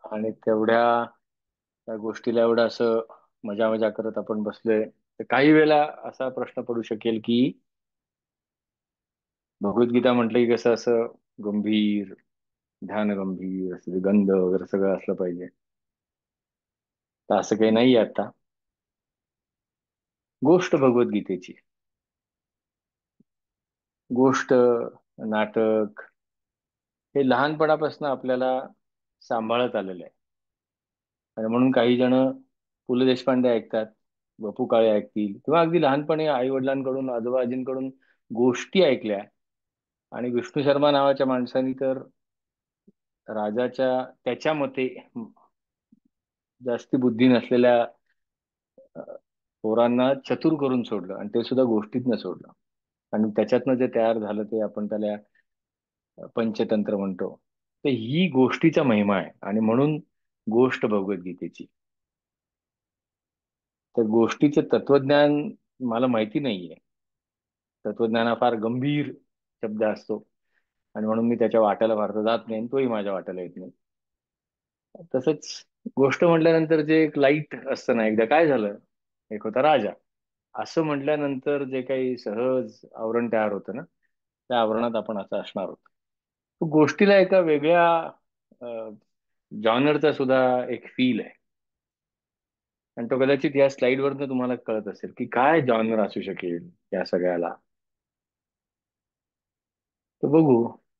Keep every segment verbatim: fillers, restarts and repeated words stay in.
आणि तेवढ्या त्या गोष्टीला एवढं असं मजा मजा करत आपण बसलोय, तर काही वेळेला असा प्रश्न पडू शकेल की भगवद्गीता म्हटलं की कसं असं गंभीर, ध्यान गंभीर असं गंध वगैरे सगळं असलं पाहिजे. तर असं काही नाहीये आता. गोष्ट भगवद्गीतेची गोष्ट, नाटक हे लहानपणापासून आपल्याला सांभाळत आलेलं आहे. आणि म्हणून काही जण पु ल देशपांडे ऐकतात, बापू काळे ऐकतील, किंवा अगदी लहानपणी आई वडिलांकडून, आजोबा आजींकडून गोष्टी ऐकल्या. आणि विष्णू शर्मा नावाच्या माणसाने तर राजाच्या त्याच्या मते जास्ती बुद्धी नसलेल्या अ, पोरांना चतुर करून सोडलं, आणि ते सुद्धा गोष्टीतनं सोडलं. आणि त्याच्यातनं जे तयार झालं ते आपण त्याला पंचतंत्र म्हणतो. तर ही गोष्टीचा महिमा आहे, आणि म्हणून गोष्ट भगवद्गीतेची. तर गोष्टीचं तत्वज्ञान मला माहिती नाहीये. तत्वज्ञान हा फार गंभीर शब्द असतो, आणि म्हणून मी त्याच्या वाट्याला फारसा जात नाही, आणि तोही माझ्या वाट्याला येत नाही. तसंच गोष्ट म्हटल्यानंतर जे एक लाईट असतं ना, एकदा काय झालं, एक होता राजा. असं म्हटल्यानंतर जे काही सहज आवरण तयार होतं ना, त्या आवरणात आपण असं असणार आहोत. तो गोष्टीला एका वेगळ्या जॉनरचा सुद्धा एक फील आहे. आणि तो कदाचित या स्लाइड वरनं तुम्हाला कळत असेल की काय जॉनर असू शकेल या सगळ्याला. तर बघू.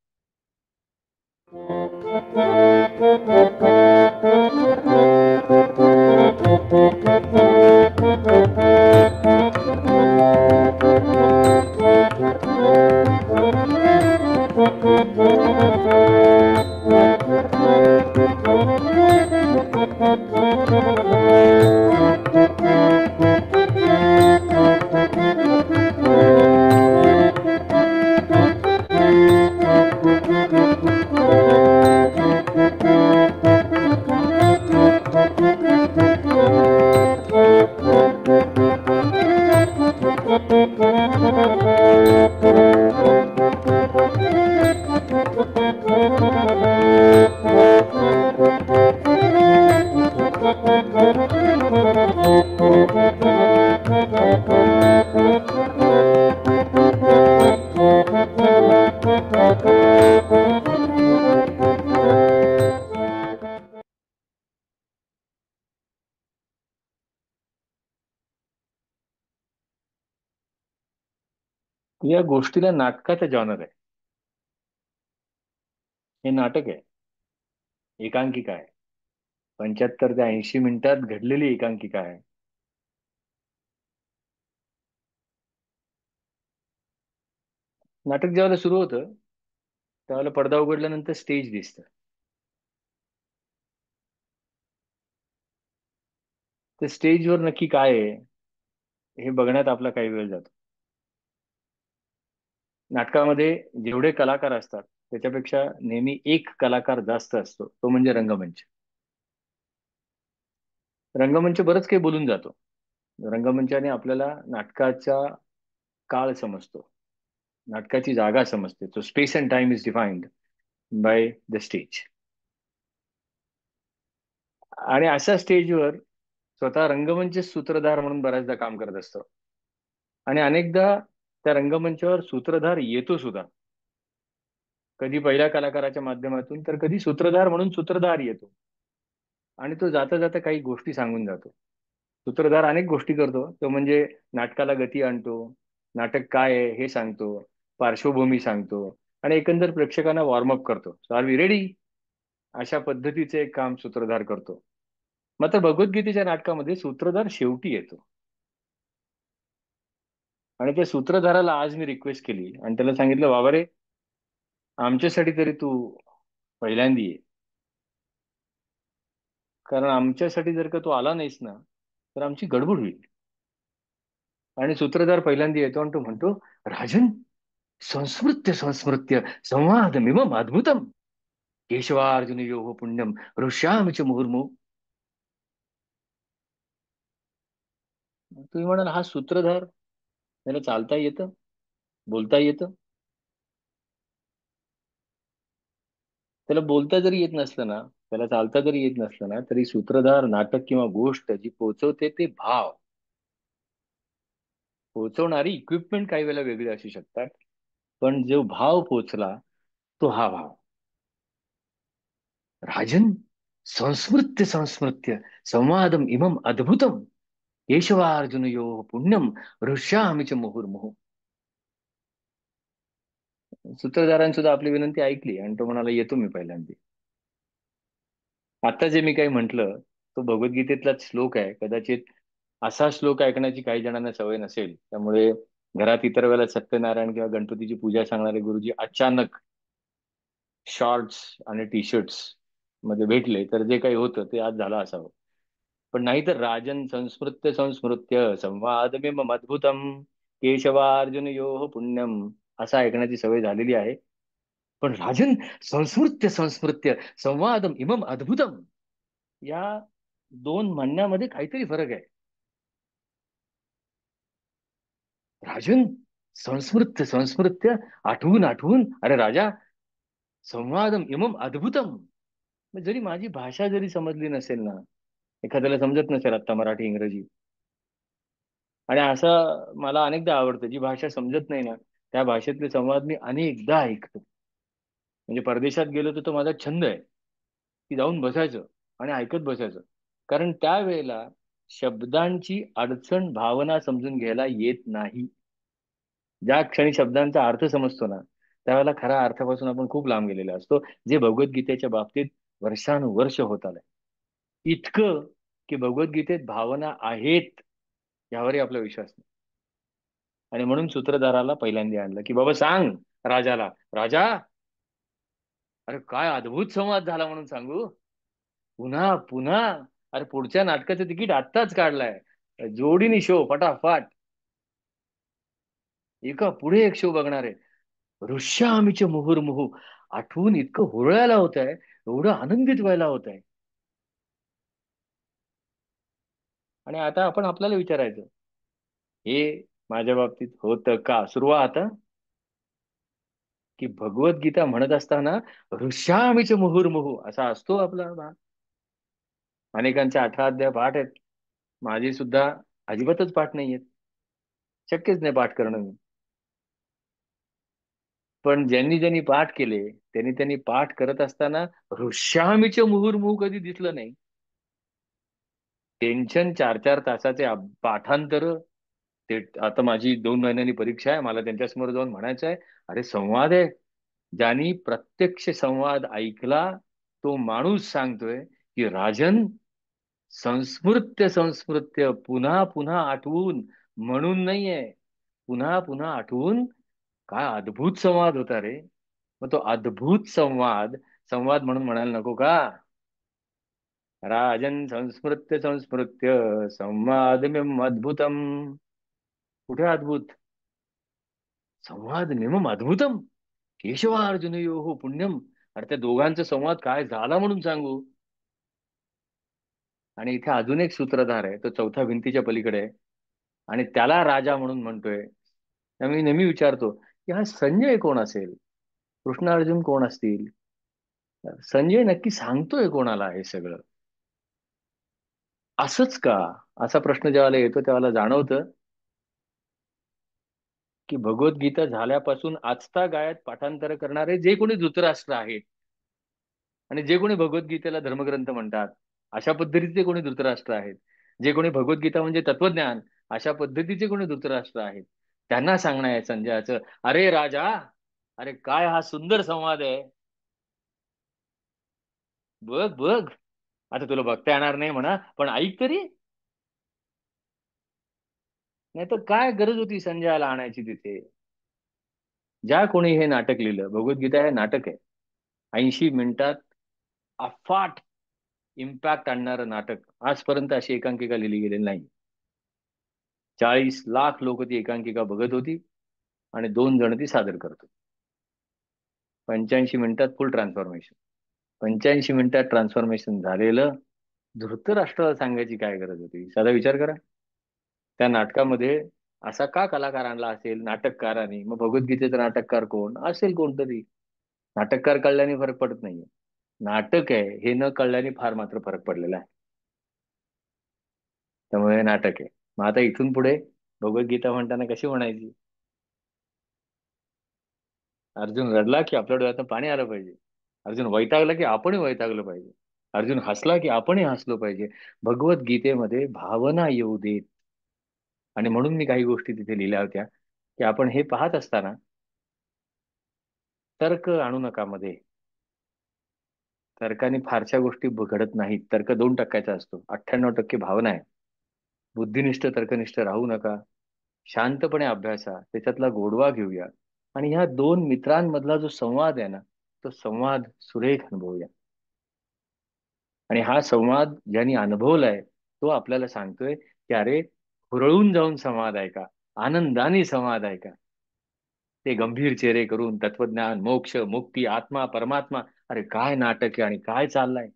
या गोष्टीला नाटकाचा जॉनर आहे. हे नाटक आहे, एकांकिका आहे. पंच्याहत्तर ते ऐंशी मिनिटात घडलेली एकांकिका आहे. नाटक जेव्हा सुरू होतं त्यावेळेला पडदा उघडल्यानंतर स्टेज दिसतं. तर स्टेजवर नक्की काय आहे हे बघण्यात आपला काही वेळ जातो. नाटकामध्ये जेवढे कलाकार असतात त्याच्यापेक्षा नेहमी एक कलाकार जास्त असतो, तो म्हणजे रंगमंच. रंगमंच बरंच काही बोलून जातो. रंगमंचाने आपल्याला नाटकाचा काळ समजतो, नाटकाची जागा समजते. तो space and time is defined by the stage. आणि अशा स्टेजवर स्वतः रंगमंच सूत्रधार म्हणून बऱ्याचदा काम करत असतो. आणि अनेकदा त्या रंगमंचावर सूत्रधार येतो सुद्धा. कधी पहिल्या कलाकाराच्या माध्यमातून, तर कधी सूत्रधार म्हणून सूत्रधार येतो. आणि तो जाता जाता काही गोष्टी सांगून जातो. सूत्रधार अनेक गोष्टी करतो. तो म्हणजे नाटकाला गती आणतो, नाटक काय आहे हे सांगतो, पार्श्वभूमी सांगतो, आणि एकंदर प्रेक्षकांना वॉर्मअप करतो. सो आर वी रेडी, अशा पद्धतीचे एक काम सूत्रधार करतो. मात्र भगवद्गीतेच्या नाटकामध्ये सूत्रधार शेवटी येतो. आणि त्या सूत्रधाराला आज मी रिक्वेस्ट केली आणि त्याला सांगितलं, बाबा रे, आमच्यासाठी तरी तू पहिल्यांदी ये. कारण आमच्यासाठी जर का तू आला नाहीस ना, तर आमची गडबड होईल. आणि सूत्रधार पहिल्यांदा येतो आणि तो म्हणतो, राजन, संस्मृत्य संस्मृत्य संवादमिमम अद्भुतम केशवार्जुन योः पुण्यम ऋष्याम च मुहुर्मुहु. तुम्ही म्हणाल, हा सूत्रधार, त्याला चालता येतं, बोलता येतं? त्याला बोलता जरी येत नसलं ना, त्याला चालता जरी येत नसलं ना, तरी सूत्रधार, नाटक किंवा गोष्ट जी पोहोचवते ते भाव, पोहोचवणारी इक्विपमेंट काही वेळेला वेगळी असू शकतात. पण जो भाव पोचला तो हा भाव. राजन, संस्मृत्य संस्मृत्य संवादम इमम अद्भुतम केशवार्जुनयोः पुण्यम हृष्यामि च मुहुर्मुहुः. सूत्रधाराने सुद्धा आपली विनंती ऐकली आणि तो म्हणाला, येतो मी पहिल्यांदा. आता जे मी काही म्हंटल तो भगवद्गीतेतलाच श्लोक आहे. कदाचित असा श्लोक ऐकण्याची काही जणांना सवय नसेल, त्यामुळे घरात इतर वेळेला सत्यनारायण किंवा गणपतीची पूजा सांगणारे गुरुजी अचानक शॉर्ट्स आणि टी शर्ट्स मध्ये भेटले, तर जे काही होतं ते आज झालं असावं. पण नाही तर राजन, संस्मृत्य संस्मृत्य संवादमिमम अद्भुतम केशवार्जुनयोः पुण्यम, असं ऐकण्याची सवय झालेली आहे. पण राजन, संस्मृत्य संस्मृत्य संवादम इमम अद्भुतम, या दोन म्हणण्यामध्ये काहीतरी फरक आहे. राजन, संस्मृत्य संस्मृत्य, आठवून आठवून, अरे राजा, संवादम इमम अद्भुतम. जरी माझी भाषा जरी समजली नसेल ना, एखाद्याला समजत नसेल आता मराठी इंग्रजी, आणि असं मला अनेकदा आवडतं, जी भाषा समजत नाही ना त्या भाषेतले संवाद मी अनेकदा ऐकतो. म्हणजे परदेशात गेलो तर तो माझा छंद आहे की जाऊन बसायचं आणि ऐकत बसायचं. कारण त्यावेळेला शब्दांची अडचण भावना समजून घ्यायला येत नाही. ज्या क्षणी शब्दांचा अर्थ समजतो ना, त्यावेळेला खऱ्या अर्थापासून आपण खूप लांब गेलेलो असतो, जे भगवद्गीतेच्या बाबतीत वर्षानुवर्ष होत आलंय. इतकं की भगवद्गीतेत भावना आहेत यावरही आपला विश्वास नाही. आणि म्हणून सूत्रधाराला पहिल्यांदा आणलं की बाबा सांग राजाला, राजा, अरे काय अद्भुत संवाद झाला म्हणून सांगू. पुन्हा पुन्हा, अरे पुढच्या नाटकाचं तिकीट आत्ताच काढलंय, जोडीने शो फटाफट, एका पुढे एक शो बघणार आहे. ऋष्यामीचे मुहुर्मुहू, आठवून इतकं हुरळायला होत आहे, एवढं आनंदित व्हायला होत आहे. आणि आता आपण आपल्याला विचारायचं, हे माझ्या बाबतीत होतं का? सुरुवात की भगवद्गीता म्हणत असताना ऋष्यामीचे मुहुर्मुहू असा असतो आपला भाग. अनेकांचे अठरा अध्याय पाठ आहेत, माझी सुद्धा अजिबातच पाठ नाहीयेत, शक्यच नाही पाठ करणं मी. पण ज्यांनी ज्यांनी पाठ केले त्यांनी त्यांनी पाठ करत असताना ऋष्यामीचे मुहुर्मुहू कधी दिसलं नाही. टेन्शन, चार चार तासाचे अभ- पाठांतर. ते आता माझी दोन महिन्यांनी परीक्षा आहे, मला त्यांच्यासमोर जाऊन म्हणायचं आहे, अरे संवाद आहे. ज्यांनी प्रत्यक्ष संवाद ऐकला तो माणूस सांगतोय की राजन, संस्मृत्य संस्मृत्य, पुन्हा पुन्हा आठवून, म्हणून नाहीये, पुन्हा पुन्हा आठवून, काय अद्भुत संवाद होता रे. मग तो अद्भुत संवाद संवाद म्हणून म्हणायला नको का? राजन, संस्मृत्य संस्मृत्य संवादमिम अद्भुतम. कुठे अद्भुत? संवाद मिमम अद्भुतम केशवार्जुनयोः पुण्यम. अरे त्या दोघांचा संवाद काय झाला म्हणून सांगू. आणि इथे अजून एक सूत्रधार आहे, तो चौथ्या भिंतीच्या पलीकडे आहे आणि त्याला राजा म्हणून म्हणतोय. त्यामुळे मी नेहमी विचारतो की हा संजय कोण असेल, कृष्ण अर्जुन कोण असतील, संजय नक्की सांगतोय कोणाला हे सगळं, असंच का? असा प्रश्न जेव्हा येतो तेव्हा जाणवतं की भगवद्गीता झाल्यापासून आजता गायत पाठांतर करणारे जे कोणी धृतराष्ट्र आहेत आणि जे कोणी भगवद्गीतेला धर्मग्रंथ म्हणतात, अशा पद्धतीचे कोणी धृतराष्ट्र आहेत, जे कोणी भगवद्गीता म्हणजे तत्वज्ञान अशा पद्धतीचे कोणी धृतराष्ट्र आहेत, त्यांना सांगणं आहे संजयाचं, अरे राजा, अरे काय हा सुंदर संवाद आहे, बघ बघ. आता तुला बघता येणार नाही म्हणा, पण ऐक तरी. नाही तर काय गरज होती संजयाला आणायची तिथे. ज्या कोणी हे नाटक लिहिलं, भगवद्गीता हे नाटक आहे, ऐंशी मिनिटात अफाट इम्पॅक्ट आणणारं नाटक. आजपर्यंत अशी एकांकिका लिहिली गेलेली नाही. चाळीस लाख लोक ती एकांकिका बघत होती आणि दोन जण ती सादर करतो. पंच्याऐंशी मिनिटात फुल ट्रान्सफॉर्मेशन. पंच्याऐंशी मिनिटात ट्रान्सफॉर्मेशन झालेलं धृतराष्ट्राला सांगायची काय गरज होती? साधा विचार करा. त्या नाटकामध्ये असा का कलाकार आणला असेल नाटककाराने? मग भगवद्गीतेचा नाटककार कोण असेल? कोणतरी नाटककार कळल्याने फरक पडत नाहीये. नाटक आहे हे न कळल्याने फार मात्र फरक पडलेला आहे. त्यामुळे हे नाटक आहे. मग आता इथून पुढे भगवद्गीता म्हणताना कशी म्हणायची? अर्जुन रडला की आपल्या डोळ्यातून पाणी आलं पाहिजे. अर्जुन वैतागला की आपणही वैतागलं पाहिजे. अर्जुन हसला की आपणही हसलो पाहिजे. भगवद्गीतेमध्ये भावना येऊ देत. आणि म्हणून मी काही गोष्टी तिथे लिहिल्या होत्या की आपण हे पाहत असताना तर्क आणू नका मध्ये. तर्काने फारशा गोष्टी ब- घडत नाहीत. तर्क दोन टक्क्याचा असतो, अठ्ठ्याण्णव टक्के भावना आहे. बुद्धिनिष्ठ तर्कनिष्ठ राहू नका. शांतपणे अभ्यासा, त्याच्यातला गोडवा घेऊया आणि ह्या दोन मित्रांमधला जो संवाद आहे ना, तो संवाद सुरेख अनुभवूया. आणि हा संवाद ज्यांनी अनुभवलाय तो आपल्याला सांगतोय की अरे, हुरळून जाऊन संवाद आहे का, आनंदाने संवाद आहे का. ते गंभीर चेहरे करून तत्वज्ञान, मोक्ष, मुक्ती, आत्मा, परमात्मा, अरे काय नाटक आहे आणि काय चाललंय.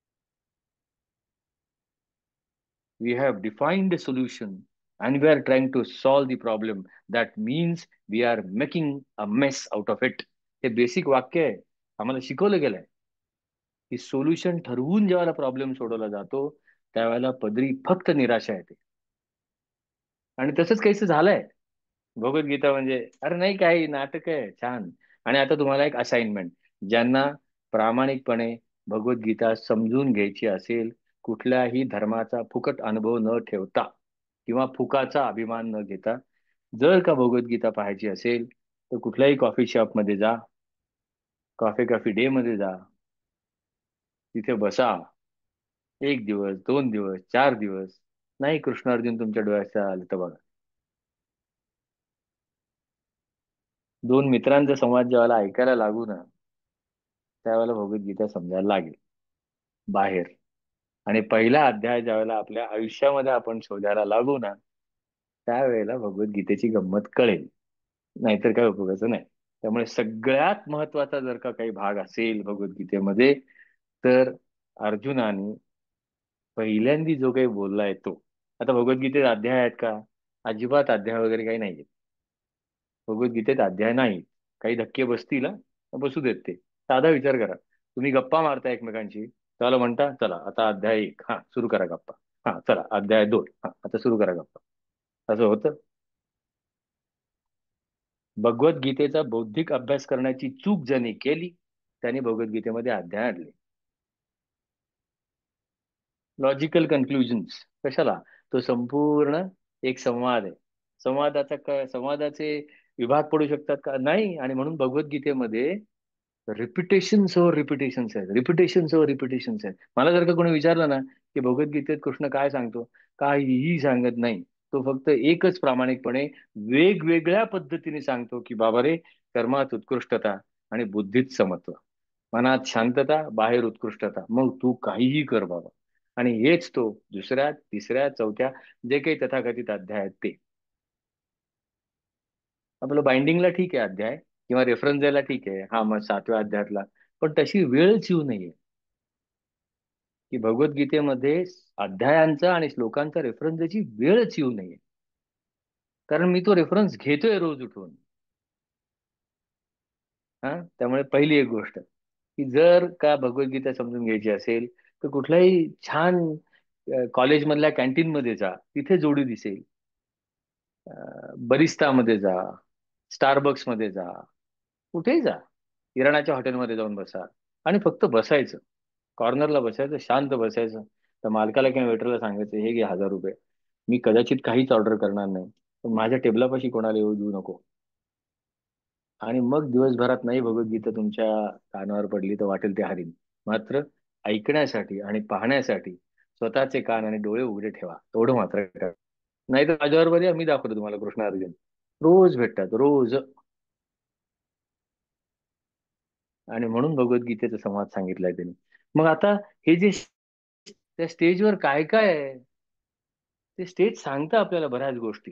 We have defined a solution and we are trying to solve the problem. That means we are making a mess out of it. हे बेसिक वाक्य आहे. आम्हाला शिकवलं गेलंय की सोल्युशन ठरवून जेव्हा प्रॉब्लेम सोडवला जातो त्यावेळेला पदरी फक्त निराशा येते. आणि तसंच काहीसं झालंय. भगवद्गीता म्हणजे अरे नाही, काही नाटक आहे छान. आणि आता तुम्हाला एक असाइनमेंट, ज्यांना प्रामाणिकपणे भगवद्गीता समजून घ्यायची असेल, कुठल्याही धर्माचा फुकट अनुभव न ठेवता किंवा फुकाचा अभिमान न घेता, जर का भगवद्गीता पाहायची असेल तर कुठल्याही कॉफी शॉप मध्ये जा, कॉफी कॉफी डे मध्ये जा, तिथे बसा. एक दिवस, दोन दिवस, चार दिवस, नाही कृष्ण अर्जुन तुमच्या डोळ्यात आलं तर बघा. दोन मित्रांचा संवाद जेव्हा ऐकायला लागू ना, त्यावेळेला भगवद्गीता समजायला लागेल बाहेर. आणि पहिला अध्याय ज्यावेळेला आपल्या आयुष्यामध्ये आपण शोधायला लागू ना, त्यावेळेला भगवद्गीतेची गंमत कळेल. नाहीतर काय उपयोगाचं नाही. त्यामुळे सगळ्यात महत्वाचा जर का काही भाग असेल भगवद्गीतेमध्ये, तर अर्जुनाने पहिल्यांदी जो काही बोललाय तो. आता भगवद्गीतेत अध्याय आहेत का? अजिबात अध्याय वगैरे काही नाहीये. भगवद्गीतेत अध्याय नाही. काही धक्के बसतील हा, बसू देत ते. साधा विचार करा, तुम्ही गप्पा मारता एकमेकांशी, त्याला म्हणता चला आता अध्याय एक, हा सुरू करा गप्पा. हा चला अध्याय दोन, हा आता सुरू करा गप्पा. असं होतं? भगवद्गीतेचा बौद्धिक अभ्यास करण्याची चूक ज्यांनी केली त्यांनी भगवद्गीतेमध्ये अध्याय आणले. लॉजिकल कन्क्लुजन्स कशाला? तो संपूर्ण एक संवाद आहे. संवादाचा क- संवादाचे विभाग पडू शकतात का? नाही. आणि म्हणून भगवद्गीतेमध्ये रिपिटेशन्स ओव्हर रिपिटेशन्स आहेत, रिपिटेशन्स ओव्हर रिपिटेशन्स आहेत. मला जर का कोणी विचारलं ना की भगवद्गीतेत कृष्ण काय सांगतो, काहीही सांगत नाही. तो फक्त एकच प्रामाणिकपणे वेगवेगळ्या पद्धतीने सांगतो की बाबा रे, कर्मात उत्कृष्टता आणि बुद्धीत समत्व, मनात शांतता, बाहेर उत्कृष्टता, मग तू काहीही कर बाबा. आणि हेच तो दुसऱ्या, तिसऱ्या, चौथ्या जे काही तथाकथित अध्याय आहेत ते. आपलं बाइंडिंगला ठीक आहे अध्याय, किंवा रेफरन्स द्यायला ठीक आहे, हा मग सातव्या अध्यायातला. पण तशी वेळच येऊ नये की भगवद्गीतेमध्ये अध्यायांचा आणि श्लोकांचा रेफरन्स द्यायची वेळच येऊ नये. कारण मी तो रेफरन्स घेतोय रोज उठून. हा, त्यामुळे पहिली एक गोष्ट की जर का भगवद्गीता समजून घ्यायची असेल तर कुठल्याही छान कॉलेज मधल्या कॅन्टीन मध्ये जा, तिथे जोडी दिसेल. बरिस्ता मध्ये जा, स्टारबक्स मध्ये जा, कुठेही जा, किराणाच्या हॉटेलमध्ये जाऊन बसा आणि फक्त बसायचं. कॉर्नरला बसायचं, शांत बसायचं. तर मालकाला किंवा वेटरला सांगायचं हे घे हजार रुपये, मी कदाचित काहीच ऑर्डर करणार नाही, पण माझ्या टेबलापाशी कोणाला येऊ देऊ नको. आणि मग दिवसभरात नाही भगवद्गीता तुमच्या कानावर पडली तर वाटेल ते हरीन. मात्र ऐकण्यासाठी आणि पाहण्यासाठी स्वतःचे कान आणि डोळे उघडे ठेवा, एवढं मात्र करा. नाही तर माझ्याबरोबर या, मी दाखवतो तुम्हाला कृष्ण अर्जुन. रोज भेटतात, रोज. आणि म्हणून भगवद्गीतेचा संवाद सांगितलाय त्यांनी. मग आता हे जे त्या स्टेजवर काय काय आहे, ते स्टेज सांगतं आपल्याला बऱ्याच गोष्टी.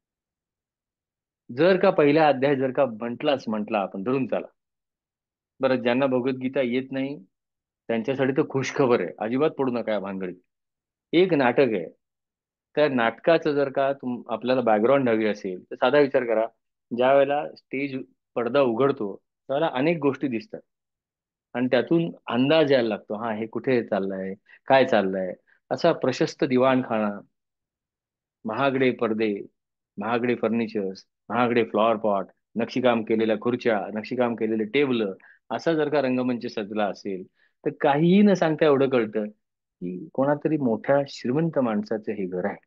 जर का पहिला अध्याय जर का म्हटलाच म्हटला आपण धरून चला, बरं ज्यांना भगवद्गीता येत नाही त्यांच्यासाठी तर खुशखबर आहे, अजिबात पडू नका या भानगडीत. एक नाटक आहे. त्या नाटकाचं जर का तुम आपल्याला बॅकग्राऊंड हवी असेल तर साधा विचार करा. ज्या वेळेला स्टेज पडदा उघडतो त्यावेळेला अनेक गोष्टी दिसतात. आणि त्यातून अंदाज यायला लागतो, हा हे कुठे चाललंय, काय चाललंय. असा प्रशस्त दिवाणखाना, महागडे पडदे, महागडे फर्निचर्स, महागडे फ्लॉवर पॉट, नक्षीकाम केलेल्या खुर्च्या, नक्षीकाम केलेले टेबल, असा जर का रंगमंच सजला असेल, तर काहीही न सांगता एवढं कळतं की कोणातरी मोठ्या श्रीमंत माणसाचं हे घर आहे.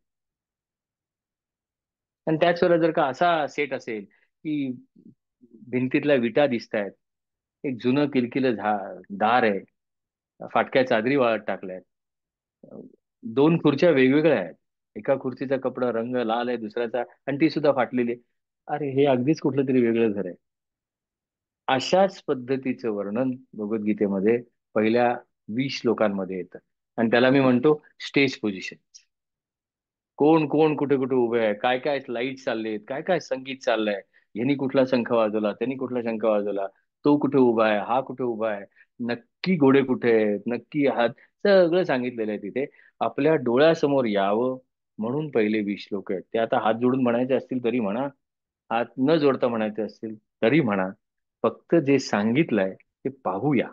आणि त्याच वेळेला जर का असा सेट असेल की भिंतीतल्या विटा दिसत आहेत, एक जुनं किलकिलं झा दार आहे, फाटक्या चादरी वाळत टाकल्यात, दोन खुर्च्या वेगवेगळ्या आहेत, एका खुर्चीचा कपडा रंग लाल आहे, दुसऱ्याचा आणि ती सुद्धा फाटलेली आहे. अरे हे अगदीच कुठलं तरी वेगळं घर आहे. अशाच पद्धतीचं वर्णन भगवद्गीतेमध्ये पहिल्या वीस श्लोकांमध्ये येतं. आणि त्याला मी म्हणतो स्टेज पोझिशन. कोण कोण कुठे कुठे उभे आहे, काय काय लाईट चाललेत, काय काय संगीत चाललंय, यांनी कुठला शंख वाजवला, त्यांनी कुठला शंख वाजवला, तो कुठे उभा आहे, हा कुठे उभा आहे, नक्की घोडे कुठे आहेत, नक्की हात, सगळं सांगितलेलं आहे तिथे. आपल्या डोळ्यासमोर यावं म्हणून पहिले वीस श्लोक आहेत. ते आता हात जोडून म्हणायचे असतील तरी म्हणा, हात न जोडता म्हणायचे असतील तरी म्हणा, फक्त जे सांगितलंय ते पाहूया.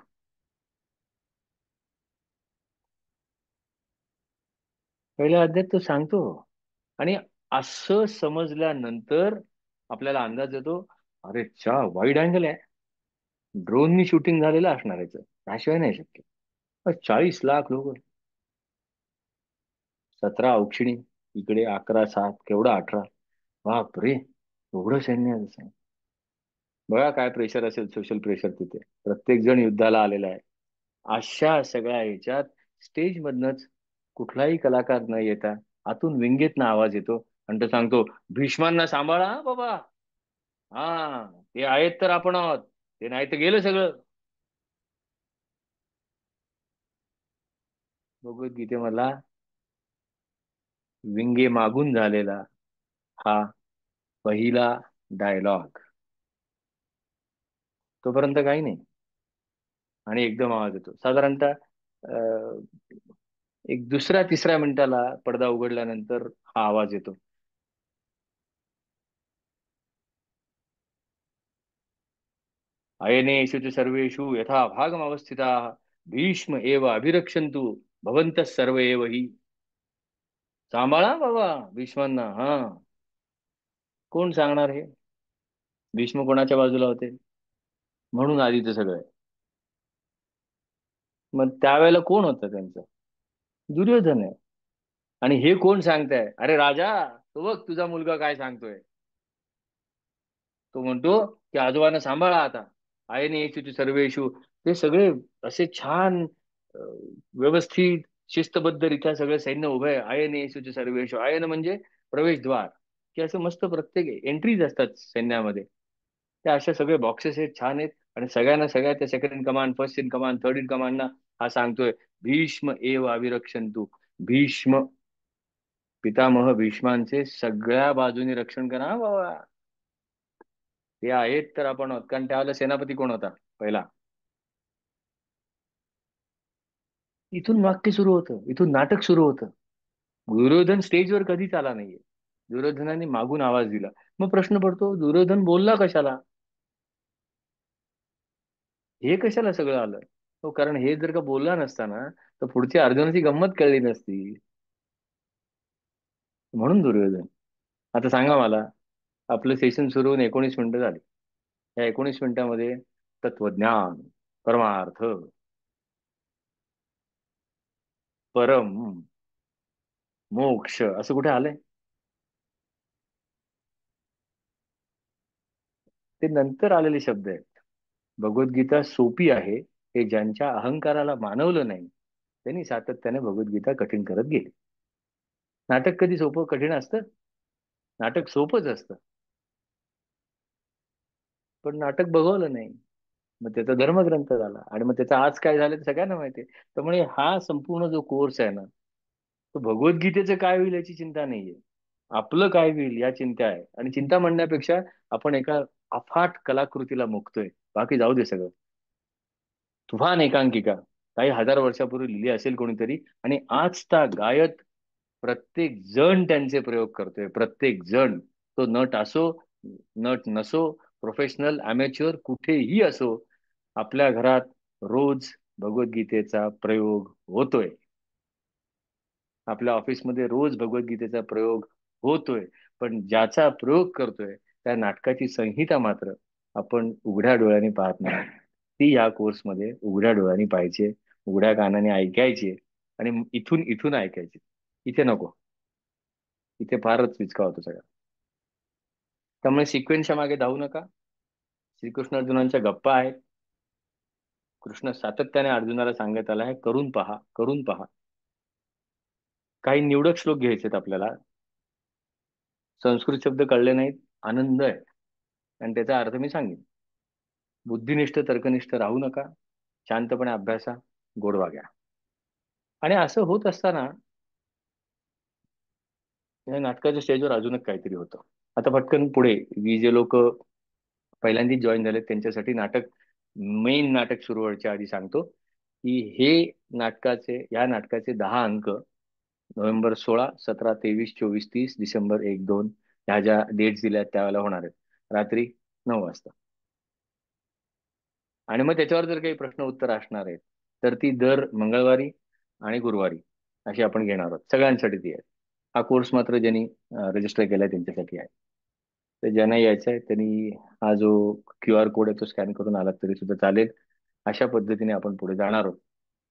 पहिल्या अध्यायात तो सांगतो. आणि असं समजल्यानंतर आपल्याला अंदाज येतो, अरे चा वाईड अँगल आहे, ड्रोननी शूटिंग झालेलं असणार याचं, त्याशिवाय नाही शक्य. अ, चाळीस लाख लोक, सतरा औक्षिणी, इकडे अकरा सात, केवढा अठरा, बाप रे, एवढं सैन्य आहे त्याचं. बघा काय प्रेशर असेल, सोशल प्रेशर तिथे, प्रत्येक जण युद्धाला आलेला आहे. अशा सगळ्या ह्याच्यात स्टेज मधनच कुठलाही कलाकार न येता आतून विंगेत ना आवाज येतो आणि तो सांगतो, भीष्मांना सांभाळा हा बाबा, हा ते आहेत तर आपण आहोत, ते नाही तर गेलं सगळं. भगवद्गीतेमधला विंगे मागून झालेला हा पहिला डायलॉग. तोपर्यंत काही नाही. आणि एकदम आवाज येतो साधारणतः अं, एक दुसऱ्या तिसऱ्या मिनिटाला पडदा उघडल्यानंतर हा आवाज येतो. अयनेषु च सर्वेषु यथा भागमवस्थिताः भीष्म एव अभिरक्षन्तु भवन्तः सर्व एव हि. सांभाळा बाबा भीष्मांना, हा. कोण सांगणार हे? भीष्म कोणाच्या बाजूला होते? म्हणून आधीचं सगळं आहे. मग त्यावेळेला कोण होतं त्यांचं? दुर्योधन आहे. आणि हे कोण सांगताय? अरे राजा, तो बघ तुझा मुलगा काय सांगतोय. तो म्हणतो की आजोबांना सांभाळा आता. आयने येशू सर्वेषु, ते सगळे असे छान अं, व्यवस्थित शिस्तबद्धरित्या सगळे सैन्य उभे आहे. आयन येशूचे सर्वेषु, आयन म्हणजे प्रवेशद्वार, की असं मस्त प्रत्येक एंट्रीज असतात सैन्यामध्ये. त्या अशा सगळे बॉक्सेस आहेत, छान आहेत. आणि सगळ्यांना, सगळ्या त्या second in command, first in command, third in कमांडना हा सांगतोय, भीष्म एव अविरक्षंतु. भीष्म, पितामह भीष्मांचे सगळ्या बाजूनी रक्षण करा हा बाबा. ते आहेत तर आपण आहोत. कारण त्यावेळेला सेनापती कोण होता पहिला? इथून वाक्य सुरू होतं, इथून नाटक सुरू होतं. दुर्योधन स्टेजवर कधीच आला नाहीये. दुर्योधनाने मागून आवाज दिला. मग प्रश्न पडतो, दुर्योधन बोलला कशाला? हे कशाला सगळं आलं? हो, कारण हे जर का बोलला नसता ना, तर पुढची अर्जुनाची गंमत कळली नसती. म्हणून दुर्योधन. आता सांगा मला, आपलं सेशन सुरू होऊन एकोणीस मिनिटं झाली. या एकोणीस मिनिटामध्ये तत्वज्ञान, परमार्थ, परम, मोक्ष असं कुठे आलंय? ते नंतर आलेले शब्द आहेत. भगवद्गीता सोपी आहे हे ज्यांच्या अहंकाराला मानवलं नाही, त्यांनी सातत्याने भगवद्गीता कठीण करत गेले. नाटक कधी सोपं कठीण असतं? नाटक सोपंच असतं. पण नाटक बघवलं नाही, मग त्याचा धर्मग्रंथ झाला. आणि मग त्याचा आज काय झालं ते सगळ्यांना माहिती आहे. त्यामुळे हा संपूर्ण जो कोर्स आहे ना, तो भगवद्गीतेचं काय होईल याची चिंता नाहीये, आपलं काय होईल या चिंता आहे. आणि चिंता म्हणण्यापेक्षा आपण एका अफाट कलाकृतीला मुकतोय. बाकी जाऊ दे सगळं. तुफान एकांकिका काही हजार वर्षापूर्वी लिहिली असेल कोणीतरी, आणि आज ता गायत प्रत्येक जण त्यांचे प्रयोग करतोय. प्रत्येक जण, तो नट असो, नट नसो, प्रोफेशनल अमेच्युअर कुठेही असो, आपल्या घरात रोज भगवद्गीतेचा प्रयोग होतोय. आपल्या ऑफिसमध्ये रोज भगवद्गीतेचा प्रयोग होतोय. पण ज्याचा प्रयोग करतोय त्या नाटकाची संहिता मात्र आपण उघड्या डोळ्यांनी पाहत नाही. ती या कोर्समध्ये उघड्या डोळ्यांनी पाहिजे, उघड्या कानाने ऐकायची आणि इथून इथून ऐकायची. इथे नको. इथे फारच विचका होतो सगळा. त्यामुळे सिक्वेन्सच्या मागे धावू नका. श्रीकृष्ण अर्जुनांच्या गप्पा आहेत. कृष्ण सातत्याने अर्जुनाला सांगत आला आहे, करून पहा, करून पहा. काही निवडक श्लोक घ्यायचे आहेत आपल्याला. संस्कृत शब्द कळले नाहीत, आनंद आहे. आणि त्याचा अर्थ मी सांगेन. बुद्धिनिष्ठ तर्कनिष्ठ राहू नका. शांतपणे अभ्यासा, गोडवा घ्या. आणि असं होत असताना या नाटकाच्या स्टेजवर अजून एक काहीतरी होतं. आता पटकन पुढे ही जे लोक पहिल्यांदा जॉईन झाले त्यांच्यासाठी नाटक, मेन नाटक सुरू व्हायच्या आधी सांगतो की हे नाटकाचे या नाटकाचे दहा अंक नोव्हेंबर सोळा, सतरा, तेवीस, चोवीस, तीस, डिसेंबर एक, दोन ह्या ज्या डेट्स दिल्या आहेत त्यावेळेला होणार आहेत रात्री नऊ वाजता. आणि मग त्याच्यावर जर काही प्रश्न उत्तर असणार आहेत तर ती दर मंगळवारी आणि गुरुवारी अशी आपण घेणार आहोत. सगळ्यांसाठी ती आहे. हा कोर्स मात्र ज्यांनी रजिस्टर केलाय त्यांच्यासाठी आहे. तर ज्यांना यायचं आहे त्यांनी हा जो क्यू आर कोड आहे तो स्कॅन करून आलात तरी सुद्धा चालेल. अशा पद्धतीने आपण पुढे जाणार आहोत.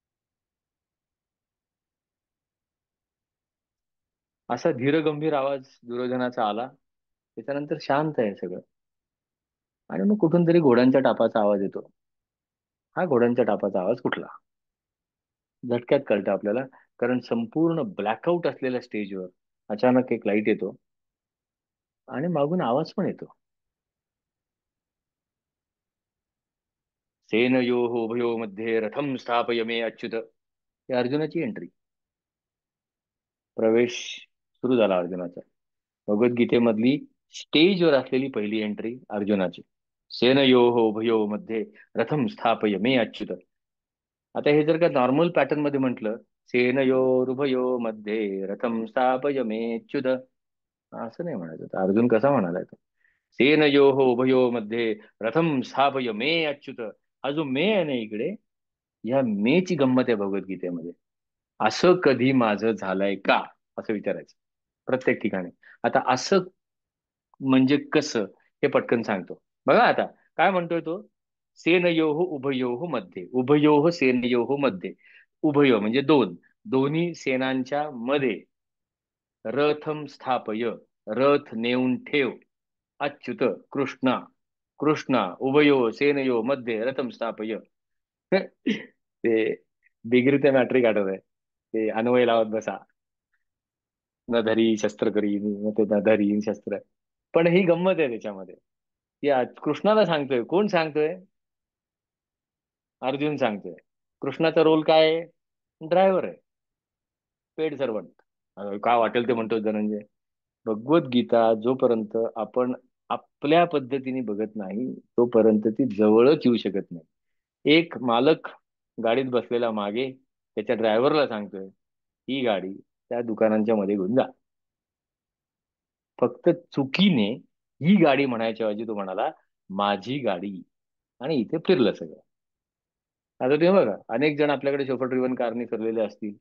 असा धीरगंभीर आवाज दुर्योधनाचा आला. त्याच्यानंतर शांत आहे सगळं. आणि मग कुठून तरी घोड्यांच्या टापाचा आवाज येतो. हा घोड्यांच्या टापाचा आवाज कुठला? झटक्यात कळतं आपल्याला. कारण संपूर्ण ब्लॅकआउट असलेल्या स्टेजवर अचानक एक लाईट येतो आणि मागून आवाज पण येतो. सेनयोः उभयो मध्ये रथम स्थापय मे अच्युत. ही अर्जुनाची एंट्री. प्रवेश सुरू झाला अर्जुनाचा. भगवद्गीतेमधली स्टेजवर असलेली पहिली एंट्री अर्जुनाची. सेनयोः उभयो मध्ये रथम स्थापय मे अच्युत. आता हे जर का नॉर्मल पॅटर्न मध्ये म्हटलं, सेनयोरुभयो मध्ये रथम स्थापय मे अच्युत, असं नाही म्हणायचं. तर अर्जुन कसा म्हणालाय तो? सेनयोः उभयो मध्ये रथम स्थापय मे अच्युत. हा जो मे आहे ना इकडे, या मेची गंमत आहे भगवद्गीतेमध्ये. असं कधी माझं झालंय का, असं विचारायचं प्रत्येक ठिकाणी. आता असं म्हणजे कसं, हे पटकन सांगतो. बघा आता काय म्हणतोय तो. सेनयोः उभयोः मध्ये, उभयोः सेनयोः मध्ये. उभय म्हणजे दोन, दोन्ही सेनांच्या मध्ये. रथम स्थापय, रथ नेऊन ठेव. अच्युत कृष्णा, कृष्णा उभयो सेनयो मध्ये रथम स्थापय. ते बिगरीते मॅट्रिक आठवत आहे. ते अन्वय लावत बसा. न धरी शस्त्र करी, मग ते न धरी शस्त्र. पण ही गंमत आहे त्याच्यामध्ये. की आज कृष्णाला सांगतोय. कोण सांगतोय? अर्जुन सांगतोय. कृष्णाचा रोल काय आहे? ड्रायव्हर आहे, पेड सर्वंट. का वाटेल ते म्हणतो धनंजय. भगवद्गीता जोपर्यंत आपण आपल्या पद्धतीने बघत नाही तोपर्यंत ती जवळच येऊ शकत नाही. एक मालक गाडीत बसलेला मागे त्याच्या ड्रायव्हरला सांगतोय, ही गाडी त्या दुकानांच्या मध्ये घेऊन जा. फक्त चुकीने ही गाडी म्हणायच्या ऐवजी तो म्हणाला, माझी गाडी. आणि इथे फिरलं सगळं. आता तुम्ही बघा, अनेक जण आपल्याकडे शोफर ड्रिव्हन कारने फिरलेले असतील.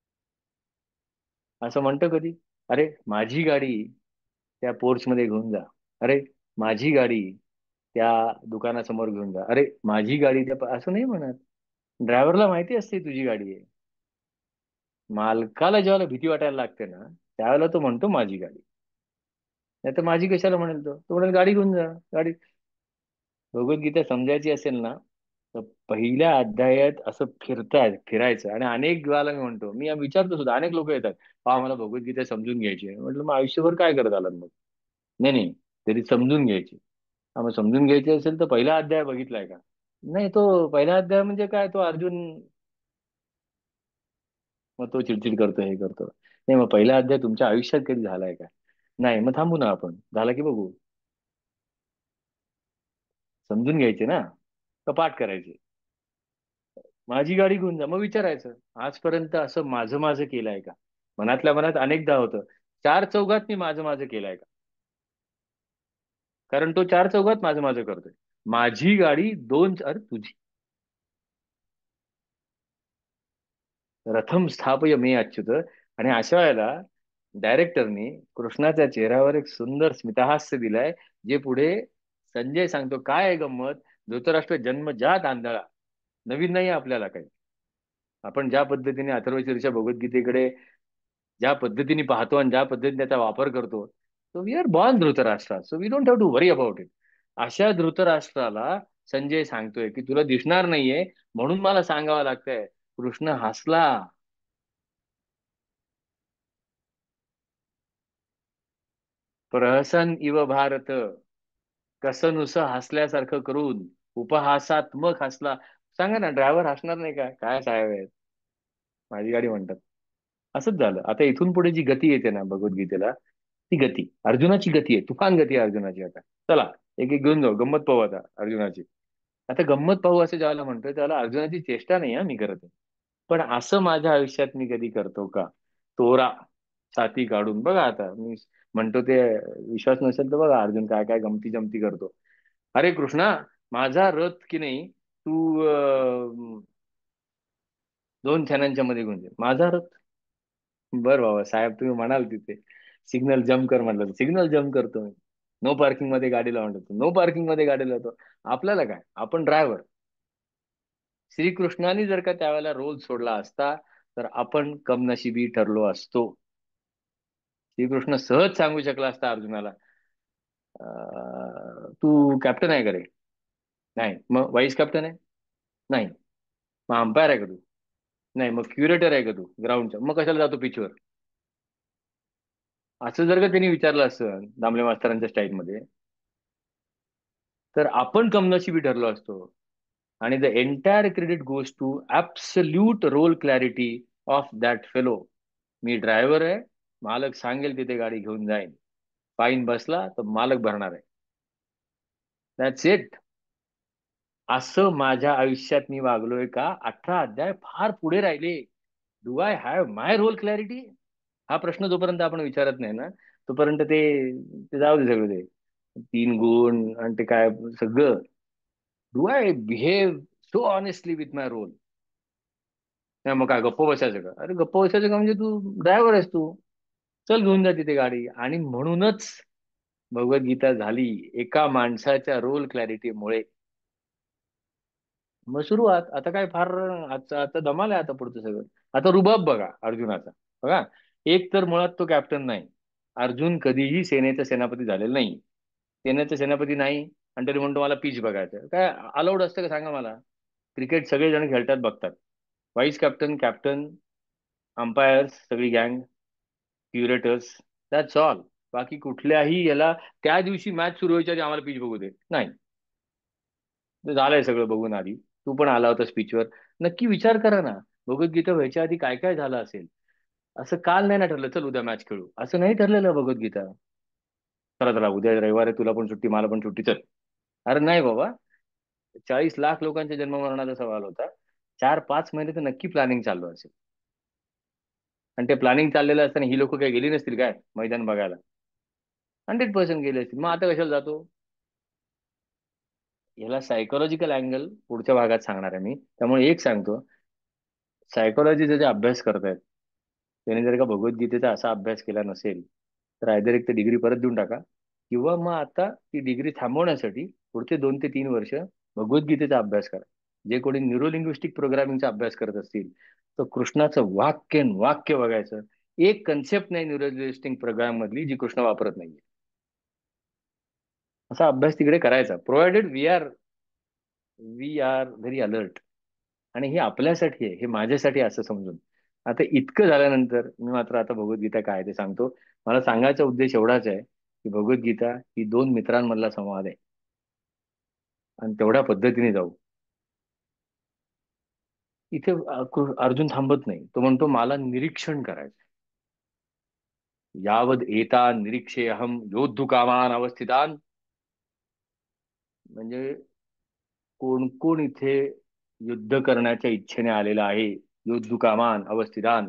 असं म्हणतं कधी, अरे माझी गाडी त्या पोर्च मध्ये घेऊन जा. अरे माझी गाडी त्या दुकानासमोर घेऊन जा. अरे माझी गाडी त्या प-" असं नाही म्हणत. ड्रायव्हरला माहिती असते तुझी गाडी आहे. मालकाला ज्यावेळेला भीती वाटायला लागते ना, त्यावेळेला तो म्हणतो माझी गाडी. नाही तर माझी कशाला म्हणेल तो तो म्हणेल गाडी घेऊन जा गाडी. भगवद्गीता समजायची असेल ना, तर पहिल्या अध्यायात असं फिरताय फिरायचं. आणि अनेक वेळाला मी म्हणतो, मी विचारतो सुद्धा, अनेक लोक येतात, पहा मला भगवद्गीता समजून घ्यायची आहे. म्हटलं मग आयुष्यभर काय करत आलात मग? नाही नाही, तरी समजून घ्यायची. हा, मग समजून घ्यायची असेल तर पहिला अध्याय बघितलाय का? नाही, तो पहिला अध्याय म्हणजे काय, तो अर्जुन. मग तो चिडचिड करतो, हे करतो. नाही, मग पहिला अध्याय तुमच्या आयुष्यात कधी झालाय का? नाही, मग थांबू ना आपण, झाला की बघू. समजून घ्यायचे ना, तर पाठ करायचे. माझी गाडी घेऊन जा, मग विचारायचं, आजपर्यंत असं माझं माझं केलंय का? मनातल्या मनात अनेकदा होतं, चार चौघात मी माझं माझं केलंय का? कारण तो चार चौघात माझं माझं करतोय. माझी गाडी दोन, अरे तुझी. रथम स्थापय मे अच्युत. आणि अशा वेळेला डायरेक्टरनी कृष्णाच्या चेहऱ्यावर एक सुंदर स्मितहास्य दिलाय, जे पुढे संजय सांगतो काय आहे गंमत. धृतराष्ट्र जन्मजात आंधळा. नवीन नाही आपल्याला काही. आपण ज्या पद्धतीने अथर्वशीर्षा भगवद्गीतेकडे ज्या पद्धतीने पाहतो आणि ज्या पद्धतीने त्याचा वापर करतो, so we are born Dhritarashtra, so we don't have to worry about it. अशा धृतराष्ट्राला संजय सांगतोय की तुला दिसणार नाहीये, म्हणून मला सांगावं लागतंय. कृष्ण हसला. प्रहसन इव भारत, कसं नुसतं हसल्यासारखं करून उपहासात्मक हसला. सांगा ना, ड्रायव्हर हसणार नाही का? काय साहेब आहेत, माझी गाडी म्हणतात. असंच झालं. आता इथून पुढे जी गती येते ना भगवद्गीतेला, ती गती अर्जुनाची गती आहे, तुफान गती आहे अर्जुनाची आता. चला, एक एक घेऊन जाऊ, गंमत पाहू आता अर्जुनाची. आता गंमत पाहू असं ज्याला म्हणतोय त्याला अर्जुनाची चेष्टा नाही हा मी करत आहे. पण असं माझ्या आयुष्यात मी कधी करतो का? तोरा छाती काढून बघा. आता मी म्हणतो ते विश्वास नसेल तर बघा अर्जुन काय काय गमती जमती करतो. अरे कृष्णा, माझा रथ की नाही तू अं, दोन क्षणांच्या मध्ये घेऊन जा माझा रथ. बर बाबा साहेब, तुम्ही म्हणाल तिथे सिग्नल जम्प कर म्हटलं सिग्नल जम्प करतो मी. नो पार्किंग मध्ये गाडी लावून देतो, नो पार्किंग मध्ये गाडी लावतो. आपल्याला काय, आपण ड्रायव्हर. श्रीकृष्णाने जर का त्यावेळेला रोल सोडला असता, तर आपण कमनशिबी ठरलो असतो. श्रीकृष्ण सहज सांगू शकला असता अर्जुनाला, अं, तू कॅप्टन आहे का रे? नाही. मग वाईस कॅप्टन आहे? नाही. मग अंपायर आहे का तू? नाही. मग क्युरेटर आहे का तू ग्राउंडचा? मग कशाला जातो पिचवर? असं जर का त्यांनी विचारलं असतं दामले मास्तरांच्या स्टाईलमध्ये, तर आपण कमनशिबी ठरलो असतो. आणि the entire credit goes to absolute role clarity of that fellow. मी ड्रायव्हर आहे, मालक सांगेल तिथे गाडी घेऊन जाईन. फाईन बसला तर मालक भरणार आहे. That's it. असं माझ्या आयुष्यात मी वागलोय का? अठरा अध्याय फार पुढे राहिले. Do I have my role clarity? हा प्रश्न जोपर्यंत आपण विचारत नाही ना, तोपर्यंत ते ते जाऊ दे सगळं ते. तीन गुण आणि ते काय सगळं. Do I behave so honestly with my role? नाही मग काय गप्प बसायचं का? अरे गप्प बसायचं का म्हणजे तू ड्रायव्हर आहेस तू. चल घेऊन जा तिथे गाडी. आणि म्हणूनच भगवद्गीता झाली एका माणसाच्या रोल क्लॅरिटीमुळे. मग सुरुवात आता काय फार. आता आता धमाल आहे आता पुढचं सगळं. आता रुबाब बघा अर्जुनाचा. बघा, एक तर मुळात तो कॅप्टन नाही. अर्जुन कधीही सेनेचा सेनापती झालेला नाही. सेनेचा सेनापती नाही आणि तरी म्हणतो मला पिच बघायचं. काय अलाउड असतं का सांगा मला? क्रिकेट सगळेजण खेळतात बघतात. वाईस कॅप्टन, कॅप्टन, अंपायर्स, सगळी गँग, क्युरेटर्स, दॅट्स ऑल. बाकी कुठल्याही याला त्या दिवशी मॅच सुरू व्हायच्या आधी आम्हाला पिच बघू दे नाही. ते झालंय सगळं बघून आधी. तू पण आला होता स्पीचवर. नक्की विचार करा ना, भगवद्गीता व्हायच्या आधी काय काय झालं असेल. असं काल नाही ना ठरलं चल उद्या मॅच खेळू, असं नाही ठरलेलं भगवद्गीता. चला चला उद्या रविवार आहे, तुला पण सुट्टी मला पण सुट्टी, चल. अरे नाही बाबा. चाळीस लाख लोकांच्या जन्ममरणाचा सवाल होता. चार पाच महिने तर नक्की प्लॅनिंग चालू असेल. आणि ते प्लॅनिंग चाललेलं असताना ही लोक काही गेली नसतील काय मैदान बघायला? हंड्रेड पर्सेंट गेले असतील. मग आता कशाला जातो? याला सायकोलॉजिकल अँगल पुढच्या भागात सांगणार आहे मी, त्यामुळे एक सांगतो. सायकोलॉजीचा जे अभ्यास करतायत, त्याने जर का भगवद्गीतेचा असा अभ्यास केला नसेल, तर आयदर एक तर डिग्री परत देऊन टाका, किंवा मग आता ती डिग्री थांबवण्यासाठी पुढचे दोन ते तीन वर्ष भगवद्गीतेचा अभ्यास करा. जे कोणी न्यूरोलिंग्विस्टिक प्रोग्रामिंगचा अभ्यास करत असतील, तर कृष्णाचं वाक्य न वाक्य बघायचं. एक कन्सेप्ट नाही न्यूरोलिंग्विस्टिक प्रोग्राम मधली जी कृष्ण वापरत नाहीये. असा अभ्यास तिकडे करायचा, provided we are we are very alert. आणि हे आपल्यासाठी आहे, हे माझ्यासाठी आहे असं समजून. आता इतकं झाल्यानंतर मी मात्र आता भगवद्गीता काय आहे ते सांगतो. मला सांगायचा उद्देश एवढाच आहे की भगवद्गीता ही दोन मित्रांमधला संवाद आहे. आणि तेवढ्या पद्धतीने जाऊ. इथे अ, कृ- अर्जुन थांबत नाही. तो म्हणतो मला निरीक्षण करायचं. यावद एता निरीक्षे अहम योद्धु कामान अवस्थितान. म्हणजे कोण कोण इथे युद्ध करण्याच्या इच्छेने आलेला आहे. योद्धु कामान अवस्थितान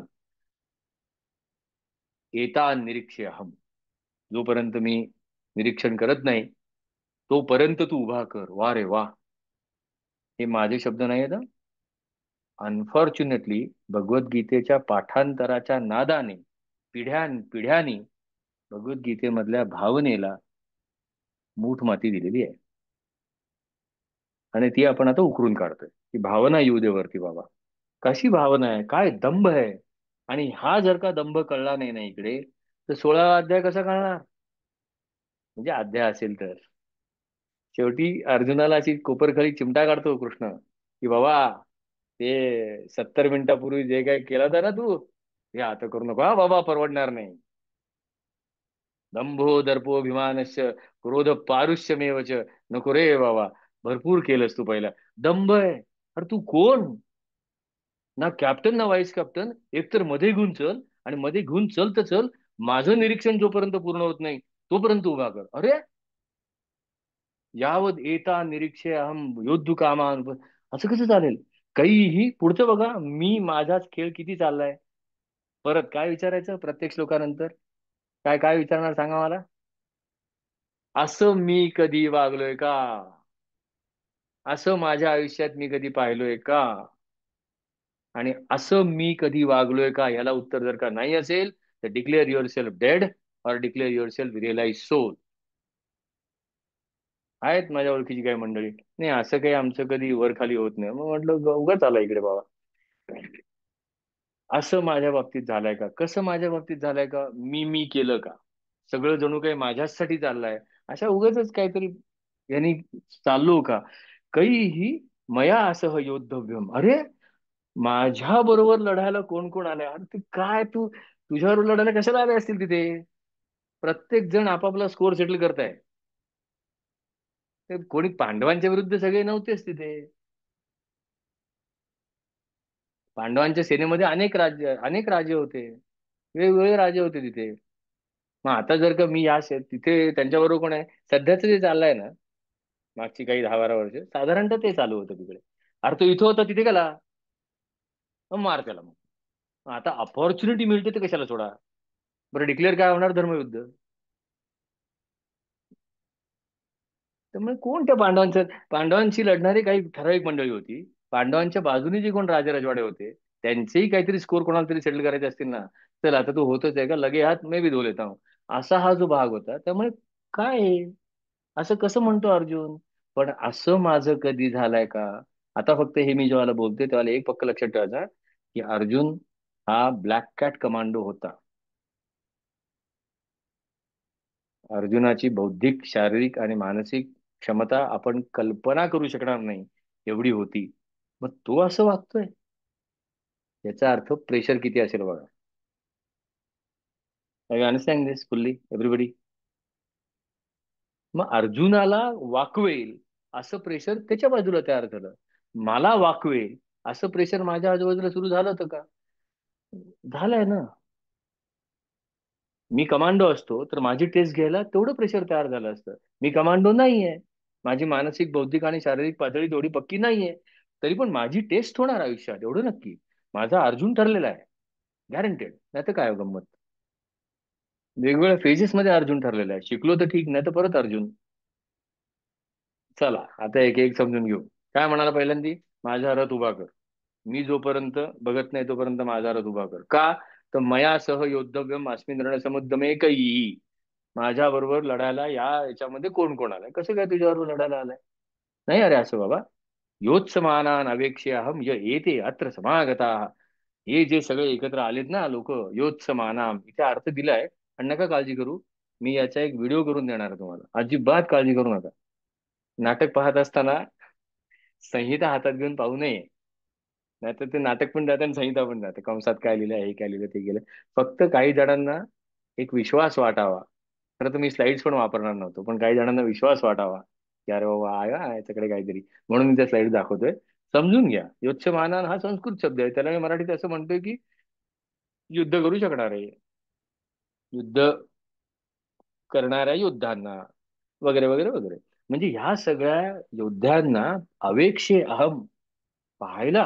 एता निरीक्षे अहम. जोपर्यंत मी निरीक्षण करत नाही, तोपर्यंत तू उभा कर. वा रे वा. हे माझे शब्द नाही आहेत हं. अनफॉर्च्युनेटली भगवद्गीतेच्या पाठांतराच्या नादाने पिढ्यान पिढ्यांनी भगवद्गीतेमधल्या भावनेला मूठ माती दिलेली आहे. आणि ती आपण आता उकरून काढतोय की भावना येऊ दे वरती बाबा. कशी भावना आहे, काय दंभ आहे. आणि हा जर का दंभ कळला नाही ना इकडे, तर सोळावा अध्याय कसा कळणार? म्हणजे अध्याय असेल तर शेवटी अर्जुनाला अशी कोपरखळी चिमटा काढतो कृष्ण, की बाबा ते सत्तर मिनिटापूर्वी जे काही केलं होतं ना तू, हे आता करू नको हा बाबा, परवडणार नाही. दंभो दर्पोभिमानश्च क्रोध पारुष्यमेवच, नको रे बाबा. भरपूर केलंस तू पहिला. दंभ आहे. अरे तू कोण? ना कॅप्टन ना व्हाईस कॅप्टन. एकतर मध्ये घेऊन चल, आणि मध्ये घेऊन चल तर चल. माझं निरीक्षण जोपर्यंत पूर्ण होत नाही तोपर्यंत उभा कर. अरे यावत एता निरीक्षे अहम योद्धू कामान, असं कसं चालेल? काहीही पुढचं बघा, मी माझाच खेळ किती चाललाय. परत काय विचारायचं प्रत्येक श्लोकानंतर? काय काय विचारणार सांगा मला? असं मी कधी वागलोय का? असं माझ्या आयुष्यात मी कधी पाहिलोय का? आणि असं मी कधी वागलोय का, याला उत्तर जर का नाही असेल, तर डिक्लेअर युअर सेल्फ डेड, और declare yourself realise soul. आहेत माझ्या ओळखीची काही मंडळी, नाही असं काही आमचं कधी वर खाली होत नाही. मग म्हटलं उगाच आला इकडे बाबा. असं माझ्या बाबतीत झालंय का? कसं माझ्या बाबतीत झालंय का? मी मी केलं का? सगळं जणू काही माझ्यासाठी चाललंय, अशा उगाचच काहीतरी यांनी चाललो का? काहीही मया असं योद्धव्यम. अरे माझ्या बरोबर लढायला कोण कोण आलंय? अरे ते काय तू तुझ्याबरोबर लढायला कशाला आले असतील तिथे? प्रत्येक जण आपापला स्कोर सेटल करताय. ते कोणी पांडवांच्या विरुद्ध सगळे नव्हतेच तिथे. पांडवांच्या सेनेमध्ये अनेक राज्य अनेक राजे होते. वेगवेगळे राजे होते तिथे. मग आता जर का मी या शे- तिथे त्यांच्याबरोबर कोण आहे? सध्याच जे चाललंय ना, मागची काही दहा बारा वर्ष साधारणतः ते चालू होतं तिकडे. अरे तो इथं होता तिथे गेला, मग मार त्याला. मग मग आता अपॉर्च्युनिटी मिळते ते कशाला सोडा. बरं डिक्लेअर काय होणार? धर्मयुद्ध. त्यामुळे कोण त्या पांडवांचं पांडवांशी लढणारी काही ठराविक मंडळी होती. पांडवांच्या बाजूने जे कोण राजे राजवाडे होते, त्यांचेही काहीतरी स्कोर कोणाला तरी सेटल करायचे असतील ना. चल आता तू होतच आहे का, लगे हात मे भी धो लेता हूं. असा हा जो भाग होता. त्यामुळे काय आहे? असं कसं म्हणतो अर्जुन? पण असं माझं कधी झालंय का? आता फक्त हे मी जेव्हा बोलते तेव्हा एक पक्क लक्षात ठेवायचं, की अर्जुन हा ब्लॅक कॅट कमांडो होता. अर्जुनाची बौद्धिक, शारीरिक आणि मानसिक क्षमता आपण कल्पना करू शकणार नाही एवढी होती. मग तो असं वागतोय, याचा अर्थ प्रेशर किती असेल बघा. I understand this fully everybody. मग अर्जुनाला वाकवेल असं प्रेशर त्याच्या बाजूला तयार झालं. मला वाकवेल असं प्रेशर माझ्या आजूबाजूला सुरू झालं होतं का? झालंय ना. मी कमांडो असतो तर माझी टेस्ट घ्यायला तेवढं प्रेशर तयार झालं असतं. मी कमांडो नाहीये. माझी मानसिक, बौद्धिक आणि शारीरिक पातळी तेवढी पक्की नाहीये. तरी पण माझी टेस्ट होणार आयुष्यात एवढं नक्की. माझा अर्जुन ठरलेला आहे, गॅरंटेड. नाही तर काय हो गंमत. वेगवेगळ्या फेजेस मध्ये अर्जुन ठरलेला आहे. शिकलो तर ठीक, नाही तर परत अर्जुन. चला आता एक एक समजून घेऊ. काय म्हणाला पहिल्यांदी? माझा रथ उभा कर. मी जोपर्यंत बघत नाही तोपर्यंत माझा रथ उभा कर. का? तर मया सह योद्धव्यम अस्मिन् रणसमुद्यमे कैही. माझ्या बरोबर लढायला या याच्यामध्ये कोण कोण आलाय? कसं काय तुझ्याबरोबर लढायला आलाय? नाही अरे असं बाबा. योत्समानान अवेक्ष्य अहम य एते अत्र समागता. हे जे सगळे एकत्र आलेत ना लोक, योत्समानाम इथे अर्थ दिलाय. आणि नका काळजी करू, मी याचा एक व्हिडिओ करून देणार आहे तुम्हाला. अजिबात काळजी करू नका. नाटक पाहत असताना संहिता हातात घेऊन पाहू नये. नाहीतर ते नाटक पण जाते आणि संहिता पण जाते. कंसात काय लिहिलं, हे काय लिहिलं, ते गेलं. फक्त काही जणांना एक विश्वास वाटावा. खरं तर मी स्लाइड्स पण वापरणार नव्हतो, पण काही जणांना विश्वास वाटावा की अरे बाबा आहे हा याच्याकडे काहीतरी, म्हणून मी त्या स्लाइड दाखवतोय. समजून घ्या. योत्समानान हा संस्कृत शब्द आहे. त्याला मी मराठीत असं म्हणतोय की युद्ध करू शकणार आहे, युद्ध करणाऱ्या योद्धांना, वगैरे वगैरे वगैरे. म्हणजे ह्या सगळ्या योद्ध्यांना अवेक्षे अहम पाहायला,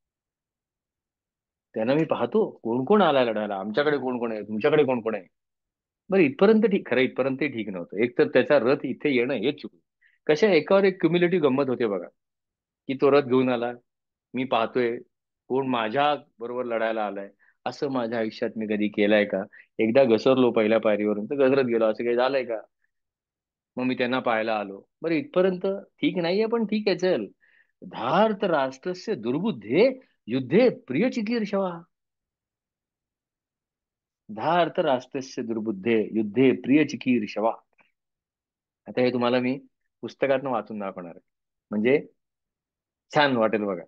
त्यांना मी पाहतो कोण कोण आलाय लढायला. आमच्याकडे कोण कोण आहे, तुमच्याकडे कोण कोण आहे. बरं इथपर्यंत ठीक, खरं इथपर्यंत ठीक नव्हतं. एक तर त्याचा रथ इथे येणं हेच चुकलं. कशा एकावर एक क्युम्युलेटिव्ह गंमत होते बघा, की तो रथ घेऊन आला, मी पाहतोय, कोण माझ्या बरोबर लढायला आलाय, असं माझ्या आयुष्यात मी कधी केलंय का? एकदा घसरलो पहिल्या पायरीवरून तर घसरत गेलो, असं काही झालंय का? मग मी त्यांना पाहायला आलो. बरं इथपर्यंत ठीक नाहीये, पण ठीक आहे चल. धार्त राष्ट्रस्य दुर्बुद्धे युद्धे प्रिय चिकीर्षवा. धार्त राष्ट्रस्य दुर्बुद्धे युद्धे प्रिय चिकीर्षवा. आता हे तुम्हाला मी पुस्तकातनं वाचून दाखवणार आहे. म्हणजे छान वाटेल बघा.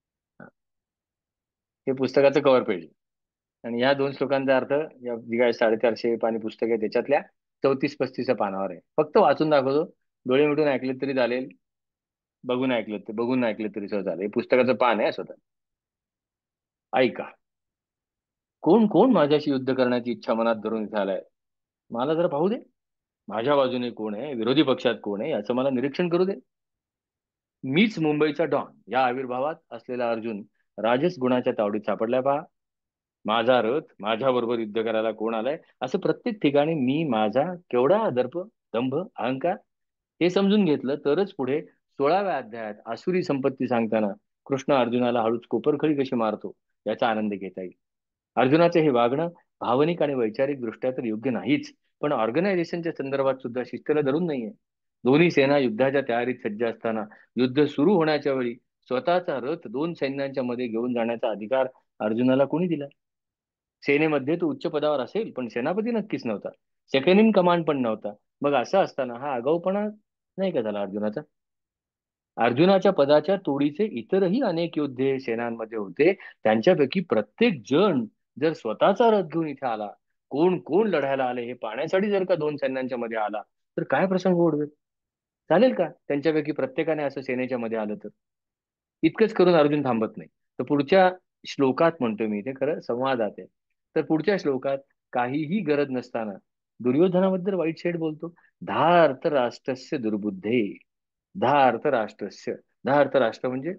हे पुस्तकाचं कव्हर पेज. आणि या दोन श्लोकांचा अर्थ, या जी काय साडेचारशे पानी पुस्तक आहे त्याच्यातल्या चौतीस पस्तीस पानावर आहे. फक्त वाचून दाखवतो. डोळे मिटून ऐकले तरी चालेल, बघून ऐकलं ते बघून ऐकलं तरी सहज चालेल. हे पुस्तकाचं पान आहे स्वतः. ऐका. कोण कोण माझ्याशी युद्ध करण्याची इच्छा मनात धरून इथे आलाय? मला जरा पाहू दे. माझ्या बाजूने कोण आहे, विरोधी पक्षात कोण आहे, याचं मला निरीक्षण करू दे. मीच मुंबईचा डॉन या आविर्भावात असलेला अर्जुन राजस गुणाच्या तावडीत सापडलाय पहा. माझा रथ, माझ्या बरोबर युद्ध करायला कोण आलाय, असं प्रत्येक ठिकाणी मी माझा केवढा दर्प, दंभ, अहंकार हे समजून घेतलं तरच पुढे सोळाव्या अध्यायात आसुरी संपत्ती सांगताना कृष्ण अर्जुनाला हळूच कोपरखळी कशी मारतो याचा आनंद घेता येईल. अर्जुनाचे हे वागणं भावनिक आणि वैचारिक दृष्ट्या तर योग्य नाहीच, पण ऑर्गनायझेशनच्या संदर्भात सुद्धा शिस्तीला धरून नाहीये. दोन्ही सेना युद्धाच्या तयारीत सज्ज असताना युद्ध सुरू होण्याच्या वेळी स्वतःचा रथ दोन सैन्यांच्या मध्ये घेऊन जाण्याचा अधिकार अर्जुनाला कोणी दिला? सेनेमध्ये तो उच्च पदावर असेल, पण सेनापती नक्कीच नव्हता. सेकंड इन कमांड पण नव्हता. मग असं असताना हा आगाऊपणा नाही का झाला अर्जुनाचा? अर्जुनाच्या पदाच्या तोडीचे इतरही अनेक योद्धे सेनांमध्ये होते. त्यांच्यापैकी प्रत्येक जण जर स्वतःचा रथ घेऊन इथे आला, कोण कोण लढायला आले हे पाहण्यासाठी जर का दोन सैन्यांच्या मध्ये आला, तर काय प्रसंग ओढवेल? चालेल का त्यांच्यापैकी प्रत्येकाने असं सेनेच्या मध्ये आलं तर? इतकंच करून अर्जुन थांबत नाही. तर पुढच्या श्लोकात म्हणतोय मी, ते खरं संवादात आहे. तर पुढच्या श्लोकात काहीही गरज नसताना दुर्योधनाबद्दल वाईट शेड बोलतो. धार्त राष्ट्रस्य दुर्बुद्धे. धार्त राष्ट्रस्य. धार्त राष्ट्र म्हणजे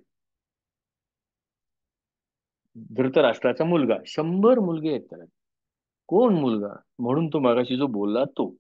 धृतराष्ट्राचा मुलगा. शंभर मुलगे आहेत त्याला. कोण मुलगा? म्हणून तो मगाशी जो बोलला तो.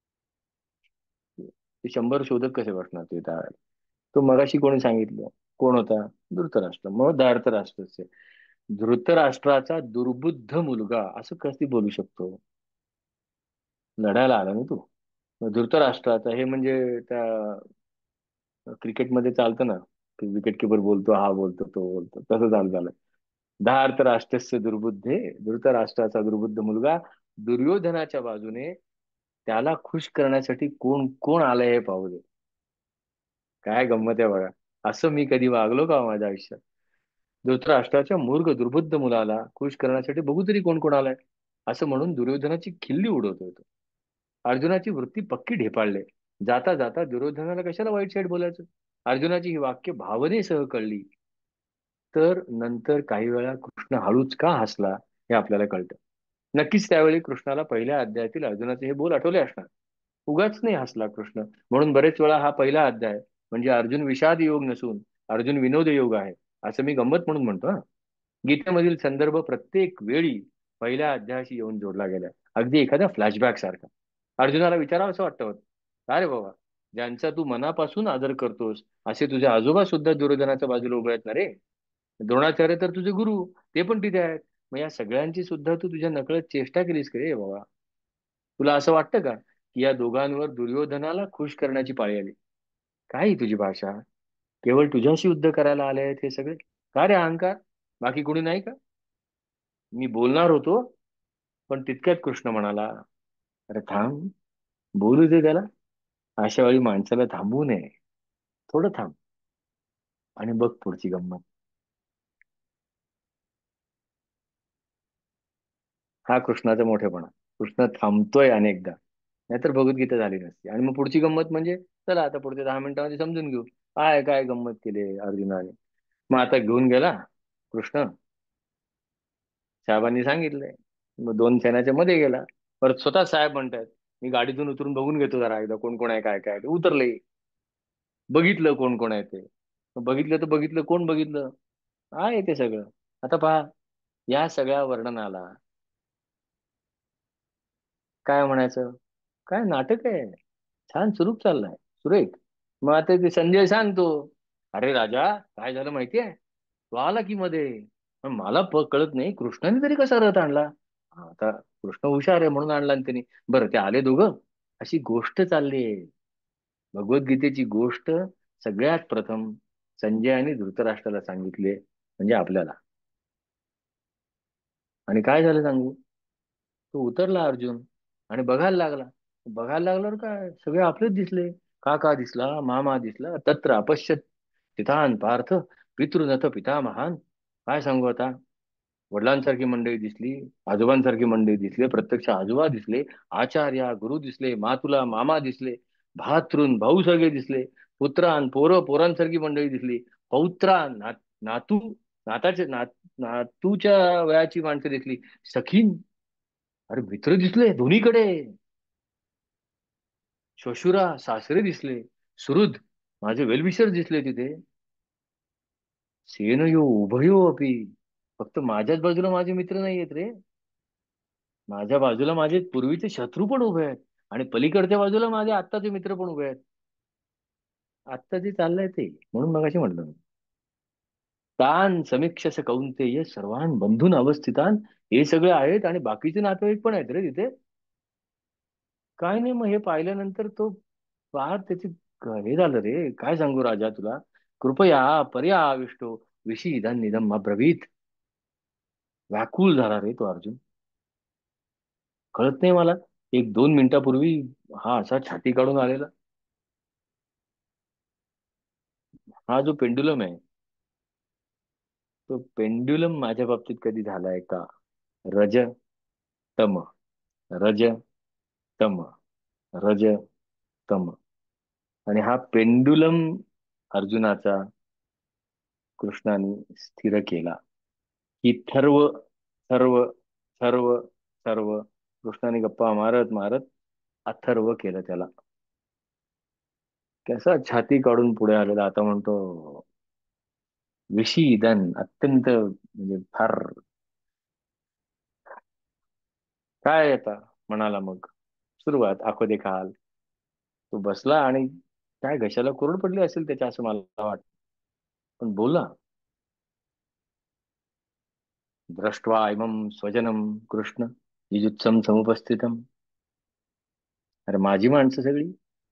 ते शंभर शोधक कसे बसणार ते त्यावेळेला? तो मगाशी कोणी सांगितलं? कोण होता? धृतराष्ट्र. मग धार्त राष्ट्रस्य. धृतराष्ट्राचा दुर्बुद्ध मुलगा असं कधी बोलू शकतो? लढायला आला ना तू. मग धृतराष्ट्राचा हे म्हणजे त्या क्रिकेटमध्ये चालतं ना, की विकेट किपर बोलतो, हा बोलतो, तो बोलतो, तसं चालू झालं. धार्त राष्ट्रस्य दुर्बुद्धे. धृतराष्ट्राचा दुर्बुद्ध मुलगा दुर्योधनाच्या बाजूने त्याला खुश करण्यासाठी कोण कोण आलंय हे पाहू दे. काय गंमत आहे बघा. असं मी कधी वागलो का हो माझ्या आयुष्यात? धृतराष्ट्राच्या मूर्ख दुर्बुद्ध मुलाला खुश करण्यासाठी बघू तरी कोण कोण आलाय, असं म्हणून दुर्योधनाची खिल्ली उडवतोय तो. अर्जुनाची वृत्ती पक्की ढेपाळले. जाता जाता दुर्योधनाला कशाला वाईट साईड बोलायचं? अर्जुनाची ही वाक्य भावनेसह कळली तर नंतर काही वेळा कृष्ण हळूच का हसला हे आपल्याला कळतं. नक्कीच त्यावेळी कृष्णाला पहिल्या अध्यायातील अर्जुनाचे हे बोल आठवले असणार. उगाच नाही हसला कृष्ण. म्हणून बरेच वेळा हा पहिला अध्याय म्हणजे अर्जुन विषाद योग नसून अर्जुन विनोद योग आहे, असं मी गंमत म्हणून म्हणतो हा. गीतेमधील संदर्भ प्रत्येक वेळी पहिल्या अध्यायाशी येऊन जोडला गेलाय, अगदी एखाद्या फ्लॅशबॅक सारखा. अर्जुनाला विचारावं असं वाटतं होतं, का रे बाबा, ज्यांचा तू मनापासून आदर करतोस असे तुझे आजोबा सुद्धा दुर्योधनाच्या बाजूला उभे आहेत ना रे. द्रोणाचार्य तर तुझे गुरु, ते पण तिथे आहेत. मग या सगळ्यांची सुद्धा तू तुझ्या नकळत चेष्टा केलीस का रे बाबा? तुला असं वाटतं का की या दोघांवर दुर्योधनाला खुश करण्याची पाळी आली? काय ही तुझी भाषा? केवळ तुझ्याशी युद्ध करायला आले आहेत हे सगळे? का रे अहंकार? बाकी कोणी नाही का? मी बोलणार होतो, पण तितक्यात कृष्ण म्हणाला, अरे थांब, बोलू दे त्याला. अशा वेळी माणसाला थांबवू नये. थोडं थांब आणि बघ पुढची गंमत. हा कृष्णाचा मोठेपणा. कृष्ण थांबतोय अनेकदा, नाहीतर भगवद्गीता झाली नसती. आणि मग पुढची गंमत म्हणजे, चला आता पुढच्या दहा मिनिटांमध्ये समजून घेऊ काय काय गंमत केली अर्जुनाने. मग आता घेऊन गेला कृष्ण, साहेबांनी सांगितलंय. मग दोन सैन्याच्या मध्ये गेला. परत स्वतः साहेब म्हणतात, मी गाडीतून उतरून बघून घेतो जरा एकदा कोण कोण आहे काय काय आहे." उतरले, बघितलं कोण कोण आहे ते. मग बघितलं तर बघितलं, कोण बघितलं? आहे ते सगळं. आता पहा, या सगळ्या वर्णनाला काय म्हणायचं? काय नाटक आहे. छान सुरूप चाललाय, सुरेख. मग आता ते संजय सांगतो, अरे राजा काय झालं माहितीये, तो आला की मध्ये. पण मला प कळत नाही कृष्णाने तरी कसा रथ आणला. हा, आता कृष्ण हुशार आहे म्हणून आणला आणि त्यांनी. बरं ते आले दोघं. अशी गोष्ट चालली आहे. भगवद्गीतेची गोष्ट सगळ्यात प्रथम संजयाने धृतराष्ट्राला सांगितले म्हणजे आपल्याला. आणि काय झालं सांगू. तो उतरला अर्जुन आणि बघायला लागला. बघायला लागल्यावर काय सगळे आपलेच दिसले. काका दिसला, मामा दिसला, तत्र अपश्यत तिथान पार्थ पितृनथ पितामहान. काय सांगू आता. वडिलांसारखी मंडळी दिसली, आजोबांसारखी मंडळी दिसले, प्रत्यक्ष आजोबा दिसले, आचार्य गुरु दिसले, मातुला मामा दिसले, भातृन भाऊ सगळे दिसले, पुत्रान पोरं पोरांसारखी मंडळी दिसली, पौत्रा नात नातू नाताचे नात नातूच्या वयाची माणसं दिसली, सखीन अरे मित्र दिसले दोन्हीकडे, श्वशुरा सासरे दिसले, सुहृद माझे वेलविशर दिसले तिथे, सेनयो उभयो अपि. फक्त माझ्याच बाजूला माझे मित्र नाही आहेत रे. माझ्या बाजूला माझे पूर्वीचे शत्रू पण उभे आहेत. आणि पलीकडच्या बाजूला माझे आत्ताचे मित्र पण उभे आहेत. आत्ता जे चाललंय ते म्हणून मगाशी म्हटलं मी. तान समीक्षस कौंतेय सर्वान बंधून अवस्थितान. हे सगळे आहेत आणि बाकीचे नातेवाईक पण आहेत रे तिथे. काय नाही मग हे पाहिल्यानंतर तो फार त्याची हे झालं रे. काय सांगू राजा तुला. कृपया पर्याविष्टो विषीदन निदम अब्रवीत. व्याकुळ झाला रे तो अर्जुन. कळत नाही मला. एक दोन मिनिटापूर्वी हा असा छाती काढून आलेला. हा जो पेंडुलम आहे. तो पेंड्युलम माझ्या बाबतीत कधी झालाय का. रज तम, रज तम, रज तम. आणि हा पेंडुलम अर्जुनाचा कृष्णाने स्थिर केला. की थर्व सर्व सर्व सर्व कृष्णाने गप्पा मारत मारत अथर्व केलं त्याला. कसा छाती काढून पुढे आलेला आता म्हणतो विषीदन अत्यंत म्हणजे फार. काय आता म्हणाला मग. सुरुवात आखो दे खाल. तो बसला आणि काय घशाला कोरड पडली असेल त्याच्या असं मला वाटतं. पण बोला. दृष्ट्वा इमं स्वजनम कृष्ण युजुत्सम समुपस्थितम. अरे माझी माणसं सगळी.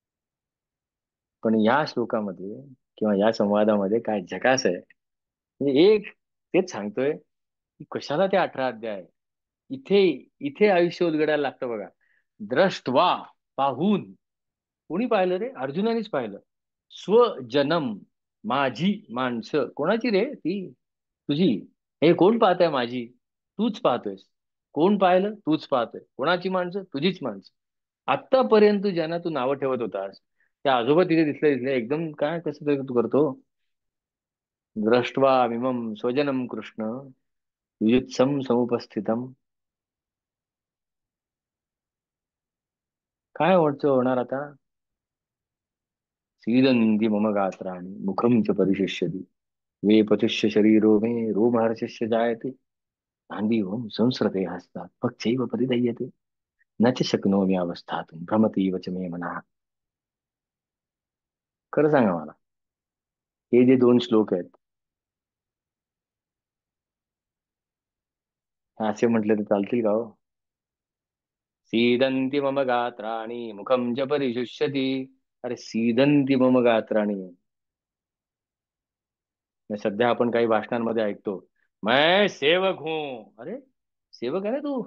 पण या श्लोकामध्ये किंवा या संवादामध्ये काय झकास आहे. म्हणजे एक तेच सांगतोय की कशाला ते अठरा अध्याय. इथे इथे आयुष्य उलगडायला लागतं बघा. द्रष्टवा पाहून. कोणी पाहिलं रे अर्जुनानेच पाहिलं. स्वजनम माझी माणसं कोणाची रे ती तुझी. हे कोण पाहताय माझी. तूच पाहतोयस. कोण पाहिलं तूच पाहतोय. कोणाची माणसं तुझीच माणसं. आतापर्यंत ज्यांना तू नावं ठेवत होतास त्या आजोबा तिथे दिसले दिसले एकदम काय कसं तरी तू करतो. द्रष्ट्वा मिमम स्वजनम कृष्ण युत्सम समुपस्थितम. काय वाटतं होणार आता. सीदंती मम गात्राणि मुखम च परिशिष्यति. वेपतुष्य शरीरो मे रोमहर्षस्य जायते. गांधी ओम संस्कृते हस्तात् पक्षैव परिदह्यते. न च शक्नोमि अवस्थातुं भ्रमतीव च मे मनः. खरं सांगा मला. हे जे दोन श्लोक आहेत हे असे म्हटले तर चालतील का हो. सीदंती मम गात्राणि मुखम च परिशुष्यति. अरे सीदंती मम गात्राणि. म्हणजे सध्या आपण काही भाषणांमध्ये ऐकतो. मैं सेवक हूं. अरे सेवक आहे ना तू.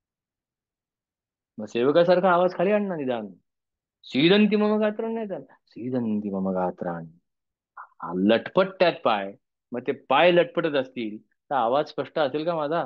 मग सेवकासारखा आवाज खाली आण ना निदान. सीदंती मम गात्राणि नाही चालत. सीदंती मम गात्राणि. हा, लटपट त्यात पाय. मग ते पाय लटपटत असतील तर आवाज स्पष्ट असेल का माझा.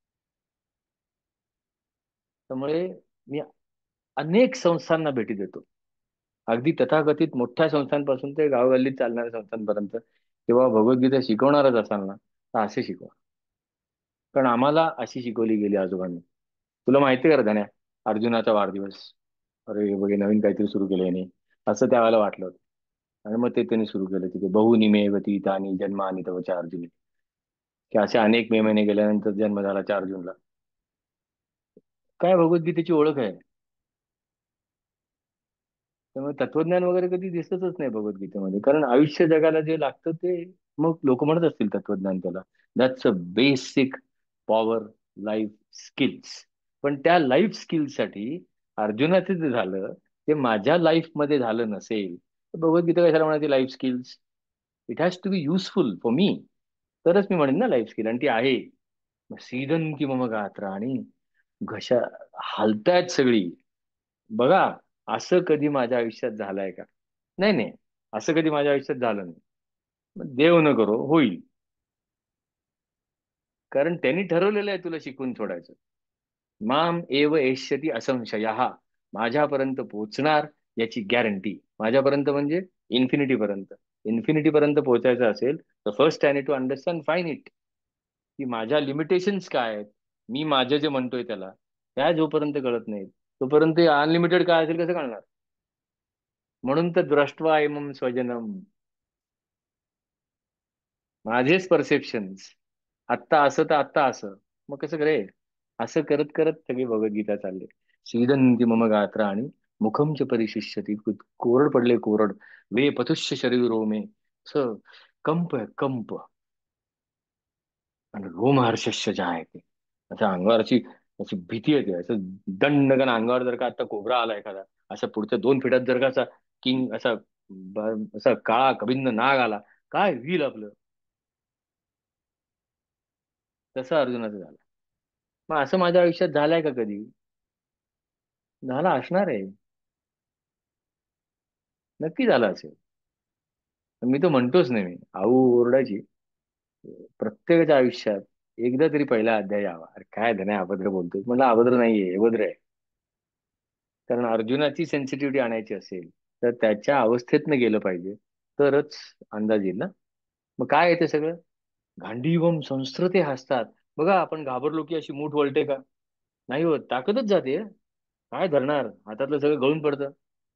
त्यामुळे मी अनेक संस्थांना भेटी देतो. अगदी तथाकथित मोठ्या संस्थांपासून ते गावगल्लीत चालणाऱ्या संस्थांपर्यंत. किंवा भगवद्गीता शिकवणारच असाल ना तर असे शिकवा. कारण आम्हाला अशी शिकवली गेली आजोबांनी. तुला माहिती आहे का रे धन्या. अर्जुनाचा वाढदिवस. अरे हे बघे नवीन काहीतरी सुरू केलं याने. असं त्यावेळेला वाटलं होतं. आणि मग ते त्यांनी सुरू केलं तिथे बहुनिमे व्यतीतानी जन्मानी तवच्या अर्जुनी. की असे अनेक मे महिने गेल्यानंतर जन्म झाला चार जूनला. काय भगवद्गीतेची ओळख आहे. त्यामुळे तत्वज्ञान वगैरे कधी दिसतच नाही भगवद्गीतेमध्ये, कारण आयुष्य जगायला जे लागतं ते मग लोक म्हणत असतील तत्वज्ञान त्याला. That's a basic power life skills. पण त्या लाईफ स्किल्ससाठी अर्जुनाचे जे झालं ते माझ्या लाईफ मध्ये झालं नसेल तर भगवद्गीता कशाला म्हणायची life skills? It has to be useful for me, तरच मी म्हणेन ना लाईफ स्किल, आणि ती आहे. मग सीदंती मम गात्रा, आणि घशा हालतायत सगळी. बघा, असं कधी माझ्या आयुष्यात झालंय का? नाही नाही, असं कधी माझ्या आयुष्यात झालं नाही. मग देव न करो होईल, कारण त्यांनी ठरवलेलं आहे तुला शिकून सोडायचं. माम एव एष्यती असंशया, माझ्यापर्यंत पोहोचणार याची गॅरंटी. माझ्यापर्यंत म्हणजे इन्फिनिटी पर्यंत. इन्फिनिटी पर्यंत पोहोचायचं असेल तर first I need to understand fine it, की माझ्या लिमिटेशन्स काय आहेत. मी माझं जे म्हणतोय त्याला, त्या जोपर्यंत कळत नाहीत तोपर्यंत अनलिमिटेड काय असेल कसं कळणार? म्हणून तर द्रष्ट्वा इमम स्वजनम, माझेच परसेप्शन्स, आत्ता असं तर आत्ता असं, मग कसं करे? असं करत करत सगळी भगवद्गीता चालली. सीदंती मम गात्रा आणि मुखम च परिशिष्यती, कोरड पडले कोरड, वे पथुष्य शरीरो मे, असं कंप आहे कंप, आणि रोमहर्षस्य जे आहे ते, असं अंगावरची अशी भीती येते. असं दंडगन अंगावर जर का आता कोबरा आला एखादा, अशा पुढच्या दोन फिटात जर का असा किंग असा ब- असा काळा कभिन्न नाग आला, काय होईल आपलं? तसं अर्जुनाचं झालं. मग असं माझ्या आयुष्यात झालंय का कधी? झालं असणार आहे. नक्की झालं असेल. मी तो म्हणतोच नाही, मी आऊ ओरडायची प्रत्येकाच्या आयुष्यात एकदा तरी पहिला अध्याय यावा. अरे काय धन्या अभद्र बोलतोय, म्हणलं अभद्र नाहीये, अभद्र आहे. कारण अर्जुनाची सेन्सिटिव्हिटी आणायची असेल तर त्याच्या अवस्थेतनं गेलं पाहिजे, तरच अंदाज येईल ना. मग काय येते सगळं? गांडीवम संस्कृते हसतात. बघा, आपण घाबरलो की अशी मूठ वळते का? नाही होत, ताकदच जाते. काय धरणार, हातातलं सगळं गळून पडतं.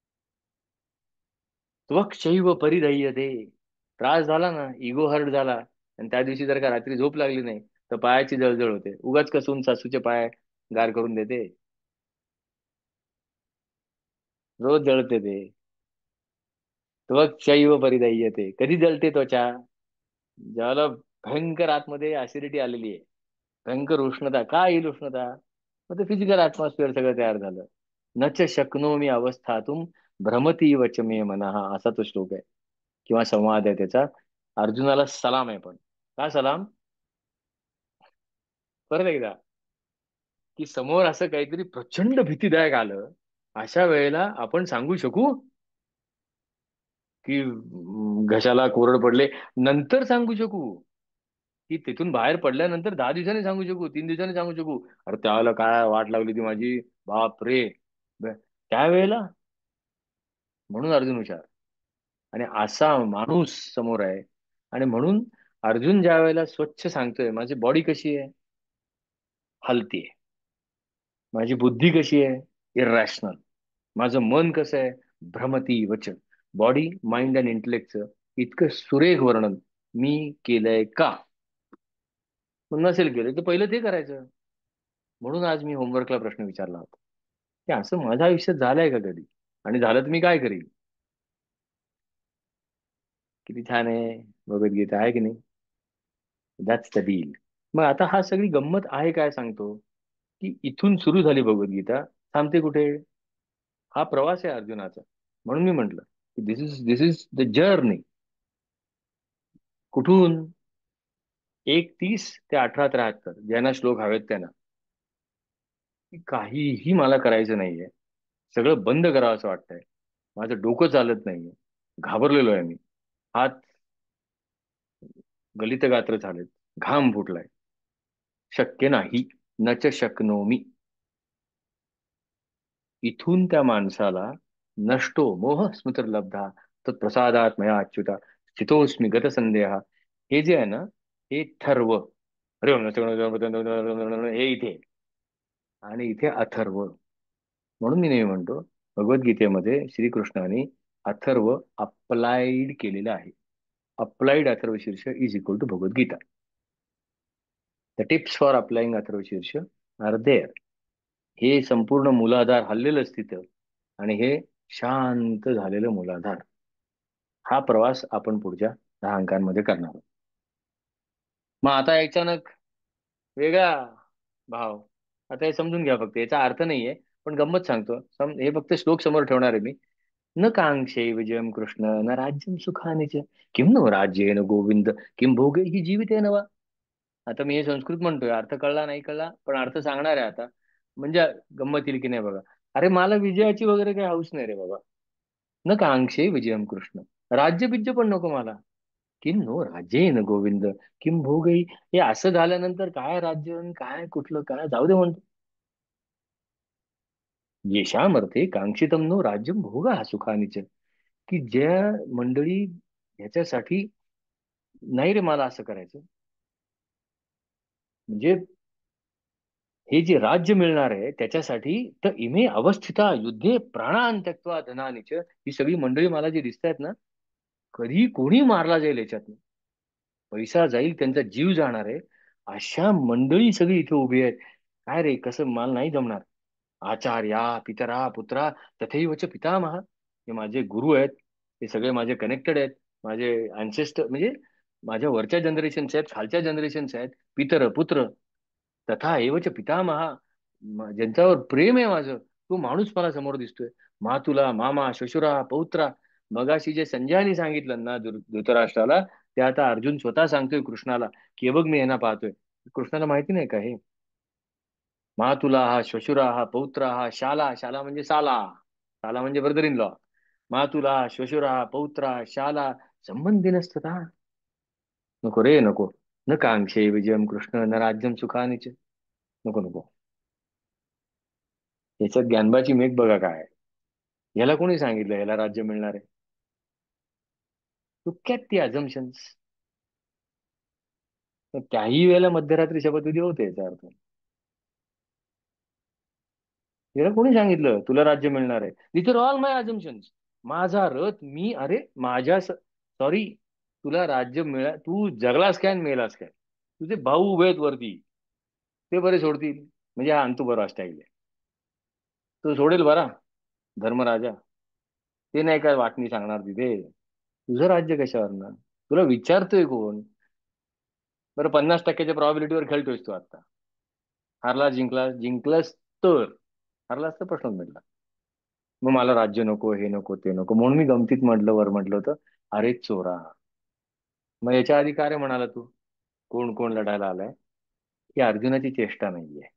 त्वक्षैव परिधय्यते, त्रास झाला ना, इगो हर्ट झाला, आणि त्या दिवशी जर का रात्री झोप लागली नाही तर पायाची जळजळ होते. उगाच कसून सासूचे पाय गार करून देते? रोज जळते ते. त्वक्षैव परिधय्यते, कधी जळते त्वचा? ज्याला भयंकर आतमध्ये ऍसिडिटी आलेली आहे, भयंकर उष्णता. काय येईल उष्णता? मग ते फिजिकल ऍटमॉस्फिअर सगळं तयार झालं. नच शक्नोमी अवस्थातुम भ्रमती वच मे मनः, असा तो श्लोक आहे किंवा संवाद आहे त्याचा. अर्जुनाला सलाम आहे, पण का सलाम? परत एकदा, की समोर असं काहीतरी प्रचंड भीतीदायक आलं, अशा वेळेला आपण सांगू शकू की अं, घशाला कोरड पडले, नंतर सांगू शकू, की तिथून बाहेर पडल्यानंतर दहा दिवसांनी सांगू शकू, तीन दिवसांनी सांगू शकू, अरे त्यावेळेला काय वाट लागली ती माझी, बाप रे. ब- त्यावेळेला, म्हणून अर्जुन हुशार, आणि असा माणूस समोर आहे. आणि म्हणून अर्जुन ज्या वेळेला स्वच्छ सांगतोय माझी बॉडी कशी आहे, हलतीये, माझी बुद्धी कशी आहे, इरॅशनल, माझं मन कसं आहे, भ्रमती वचन. बॉडी माइंड अँड इंटेलेक्टचं इतकं सुरेख वर्णन मी केलंय का? मग नसेल केलं तर पहिलं ते करायचं. म्हणून आज मी होमवर्कला प्रश्न विचारला होता, की असं माझ्या आयुष्यात झालंय का कधी, आणि झालं तर मी काय करीन? किती छान आहे भगवद्गीता, आहे की नाही? That's the deal. मग आता हा सगळी गंमत आहे काय सांगतो, की इथून सुरू झाली भगवद्गीता, थांबते कुठे? हा प्रवास आहे अर्जुनाचा. म्हणून मी म्हंटल की this is this is the journey. कुठून? एक तीस ते अठरा त्र्याहत्तर, ज्यांना श्लोक हवेत त्यांना, की काहीही मला करायचं नाहीये, सगळं बंद करावं असं वाटतंय, माझं डोकं चालत नाहीये, घाबरलेलो आहे मी, हात गलित गात्र झालेत, घाम फुटलाय, शक्य नाही, नच शक्नोमी. इथून त्या माणसाला नष्टो मोह स्मृतिर्लब्धा तत्प्रसादात मया अच्युता स्थितोस्मी गतसंदेहा, हे जे आहे ना, हे थर्व, अरे हे इथे, आणि इथे अथर्व. म्हणून मी नेहमी म्हणतो, भगवद्गीतेमध्ये श्रीकृष्णाने अथर्व अप्लाइड केलेलं आहे. Applied Atharva Shirsha is equal to Bhagavad Gita. The tips for applying Atharva Shirsha are there. हे संपूर्ण मूलाधार हल्लेलंच तिथं, आणि हे शांत झालेलं मूलाधार. हा प्रवास आपण पुढच्या दहा अंकांमध्ये करणार आहोत. मग आता अचानक वेगळा भाव. आता हे समजून घ्या, फक्त याचा अर्थ नाहीये, पण गंमत सांगतो. सम हे फक्त श्लोक समोर ठेवणार आहे मी. न कांक्षे विजयम कृष्ण न राज्यम सुखानि च, किम नो राज्येन गोविंद, किम भोगे ही जीवितेन वा. आता मी हे संस्कृत म्हणतोय, अर्थ कळला नाही कळला, पण अर्थ सांगणार आहे आता. म्हणजे गंमत येईल की नाही बघा. अरे मला विजयाची वगैरे काही हौस नाही रे बाबा. न कांक्षे विजयम कृष्ण, राज्य बिज्य पण नको मला. किम नो राज्येन गोविंद, किम भोगई. हे असं झाल्यानंतर काय राज्य आणि काय कुठलं काय, जाऊ दे म्हणतो. येशाम अर्थे कांक्षितम नो राज्यम भोगा सुखानीच. की ज्या मंडळी ह्याच्यासाठी, नाही रे मला असं करायचं, म्हणजे हे जे राज्य मिळणार आहे त्याच्यासाठी, तर इमे अवस्थिता युद्धे प्राणान त्यक्त्वा धनानिच. ही सगळी मंडळी मला जी दिसत आहेत ना, कधी कोणी मारला जाईल याच्यात, पैसा जाईल, त्यांचा जीव जाणार आहे, अशा मंडळी सगळी इथे उभी आहेत. काय रे, कसं मला नाही जमणार. आचार्या पितरा पुत्रा तथैवच पितामह. हे माझे गुरु आहेत, हे सगळे माझे कनेक्टेड आहेत, माझे अँसेस्टर, म्हणजे माझ्या वरच्या जनरेशन्स आहेत, खालच्या जनरेशन्स आहेत, पितर पुत्र तथा एवच पितामहा. म- ज्यांच्यावर प्रेम आहे माझं, तो माणूस मला समोर दिसतोय. मातुला मामा श्वशुरा पौत्रा. मगाशी जे संजयाने सांगितलं ना धृ- धृतराष्ट्राला, ते आता अर्जुन स्वतः सांगतोय कृष्णाला, की हे बघ मी यांना पाहतोय. कृष्णाला माहिती नाही का हे? मातुला हा श्वशुरा हा पौत्रा हा शाला. शाला म्हणजे साला. साला म्हणजे ब्रदर इन लॉ. मातुला श्वशुरा पौत्रा शाला संबंधी नसतं. नको रे नको. न कांक्षे विजयम कृष्ण न राज्यम सुखानिच. नको नको. याच्यात ज्ञानबाची मेघ बघा काय आहे. याला कोणी सांगितलं याला राज्य मिळणार आहे? डोक्यात ती अझम्पन्स. त्याही वेळेला मध्यरात्री शपथविधी होते याचा अर्थ. याला कोणी सांगितलं तुला राज्य मिळणार आहे? This are all my assumptions. माझा रथ मी, अरे माझ्या, सॉरी, तुला राज्य मिळा, तू जगलास काय आणि मेलास काय? तुझे भाऊ उभे आहेत वरती, ते बरे सोडतील? म्हणजे हा अंतू बरा स्टाईल आहे. तो सोडेल बरा, धर्मराजा. ते नाही काय वाटणी सांगणार तिथे. तुझं राज्य कशावर ना? तुला विचारतोय कोण? बरं, पन्नास टक्क्याच्या प्रॉबिलिटीवर खेळतोयस तू आता. हारला जिंकला, जिंकलास तर, हारलास तर प्रश्न मिळला. मग मला राज्य नको, हे नको, ते नको, म्हणून मी गमतीत म्हटलं, वर म्हटलं होतं, अरे चोरा. मग याच्या आधी काय रे म्हणाला तू? कोण कोण लढायला आलाय? ही अर्जुनाची चेष्टा नाहीये.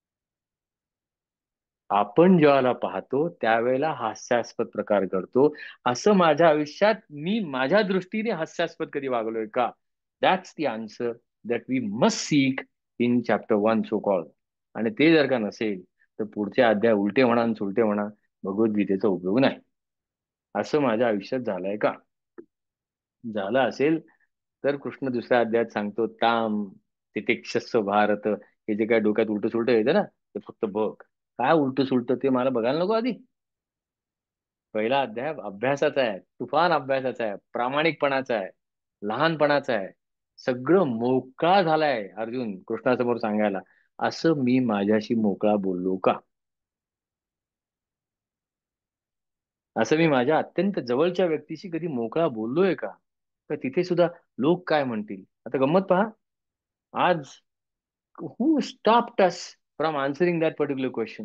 आपण ज्याला पाहतो त्यावेळेला हास्यास्पद प्रकार घडतो. असं माझ्या आयुष्यात मी माझ्या दृष्टीने हास्यास्पद कधी वागलोय का? That's the answer that we must seek in chapter one so called. आणि ते जर का नसेल, तर पुढचे अध्याय उलटे म्हणा आणि सुलटे म्हणा, भगवद्गीतेचा उपयोग नाही. असं माझ्या आयुष्यात झालंय का? झालं असेल तर कृष्ण दुसऱ्या अध्यायात सांगतो, ताम तितिक्षस्व भारत. हे जे काय डोक्यात उलट सुलट येतं ना, ते फक्त बघ. काय उलट सुलट ते मला बघायला नको आधी? पहिला अध्याय अभ्यासाचा आहे, तुफान अभ्यासाचा आहे, प्रामाणिकपणाचा आहे, लहानपणाचा आहे. सगळं मोकळा झालाय अर्जुन कृष्णासमोर सांगायला. असं मी माझ्याशी मोकळा बोललो का? असं मी माझ्या अत्यंत जवळच्या व्यक्तीशी कधी मोकळा बोललोय का? तर तिथे सुद्धा लोक काय म्हणतील? आता गंमत पहा. आज who stopped us from answering that particular question?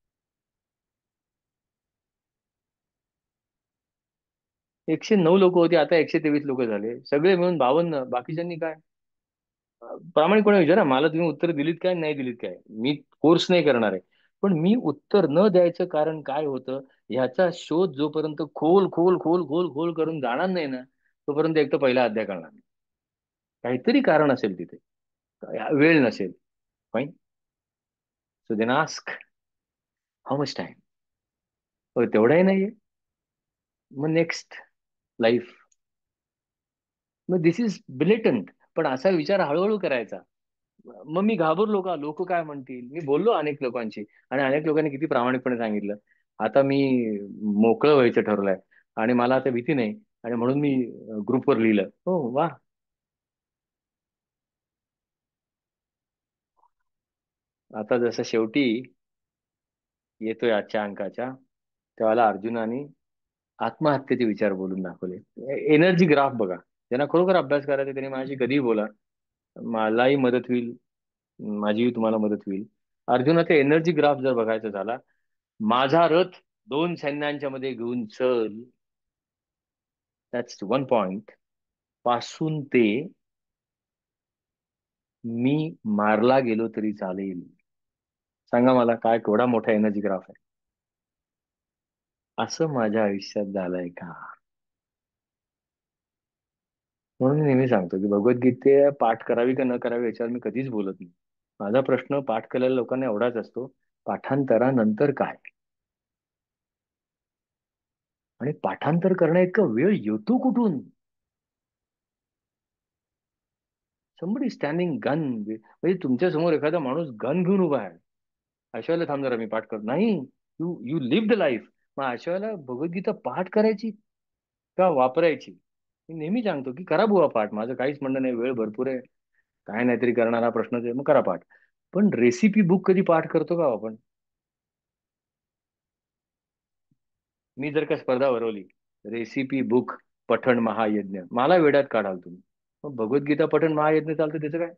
एकशे नऊ लोक होते, आता एकशे तेवीस लोक झाले, सगळे मिळून बावन्न. बाकीच्यांनी काय? प्रामाणिकपणे विचारा, मला तुम्ही उत्तर दिलीत काय नाही दिलीत काय? मी कोर्स नाही करणार आहे, पण मी उत्तर न द्यायचं कारण काय होतं ह्याचा शोध जोपर्यंत खोल खोल खोल खोल खोल करून जाणार नाही ना, तोपर्यंत एक तर पहिला अध्याय करणार नाही. काहीतरी कारण असेल तिथे, वेळ नसेल. Fine. So then ask, how much time? तेवढाही नाहीये. मग नेक्स्ट लाईफ. मग दिस इज बिलेटंट. पण असा विचार हळूहळू करायचा. मग मी घाबरलो का, लोक काय म्हणतील? मी बोललो अनेक लोकांशी, आणि अनेक लोकांनी किती प्रामाणिकपणे सांगितलं. आता मी मोकळं व्हायचं ठरलंय, आणि मला आता भीती नाही, आणि म्हणून मी ग्रुपवर लिहिलं. हो वा. आता जसं शेवटी येतोय आजच्या अंकाच्या, त्यावेळेला अर्जुनाने आत्महत्येचे विचार बोलून दाखवले. एनर्जी ग्राफ बघा. ज्यांना खरोखर अभ्यास करायचा त्यांनी माझी कधीही बोला, मलाही मदत होईल, माझीही तुम्हाला मदत होईल. अर्जुनाचा एनर्जी ग्राफ जर बघायचा झाला, माझा रथ दोन सैन्यांच्या मध्ये घेऊन चल, दॅट्स वन पॉइंट, पासून ते मी मारला गेलो तरी चालेल. सांगा मला काय केवढा मोठा एनर्जी ग्राफ आहे. असं माझ्या आयुष्यात झालंय का? म्हणून मी नेहमी सांगतो की भगवद्गीता पाठ करावी का न करावी याच्यावर मी कधीच बोलत नाही. माझा प्रश्न पाठ केलेल्या लोकांना एवढाच असतो, पाठांतरानंतर काय? आणि पाठांतर करण्या इतका वेळ येतो कुठून? समबडी स्टँडिंग गन, म्हणजे तुमच्या समोर एखादा माणूस गन घेऊन उभा आहे, अशा वेळेला थांब जरा मी पाठ करतो नाही. You you live the life. मग अशा वेळेला भगवद्गीता पाठ करायची का वापरायची? मी नेहमी सांगतो की करा बुवा पाठ, माझं काहीच म्हणणं नाही, वेळ भरपूर आहे, काय नाहीतरी करणारा प्रश्नच आहे, मग करा पाठ. पण रेसिपी बुक कधी पाठ करतो का आपण? मी जर का स्पर्धा भरवली, रेसिपी बुक पठण महायज्ञ, मला वेड्यात काढाल तुम्ही. मग भगवद्गीता पठण महायज्ञ चालतं त्याचं काय?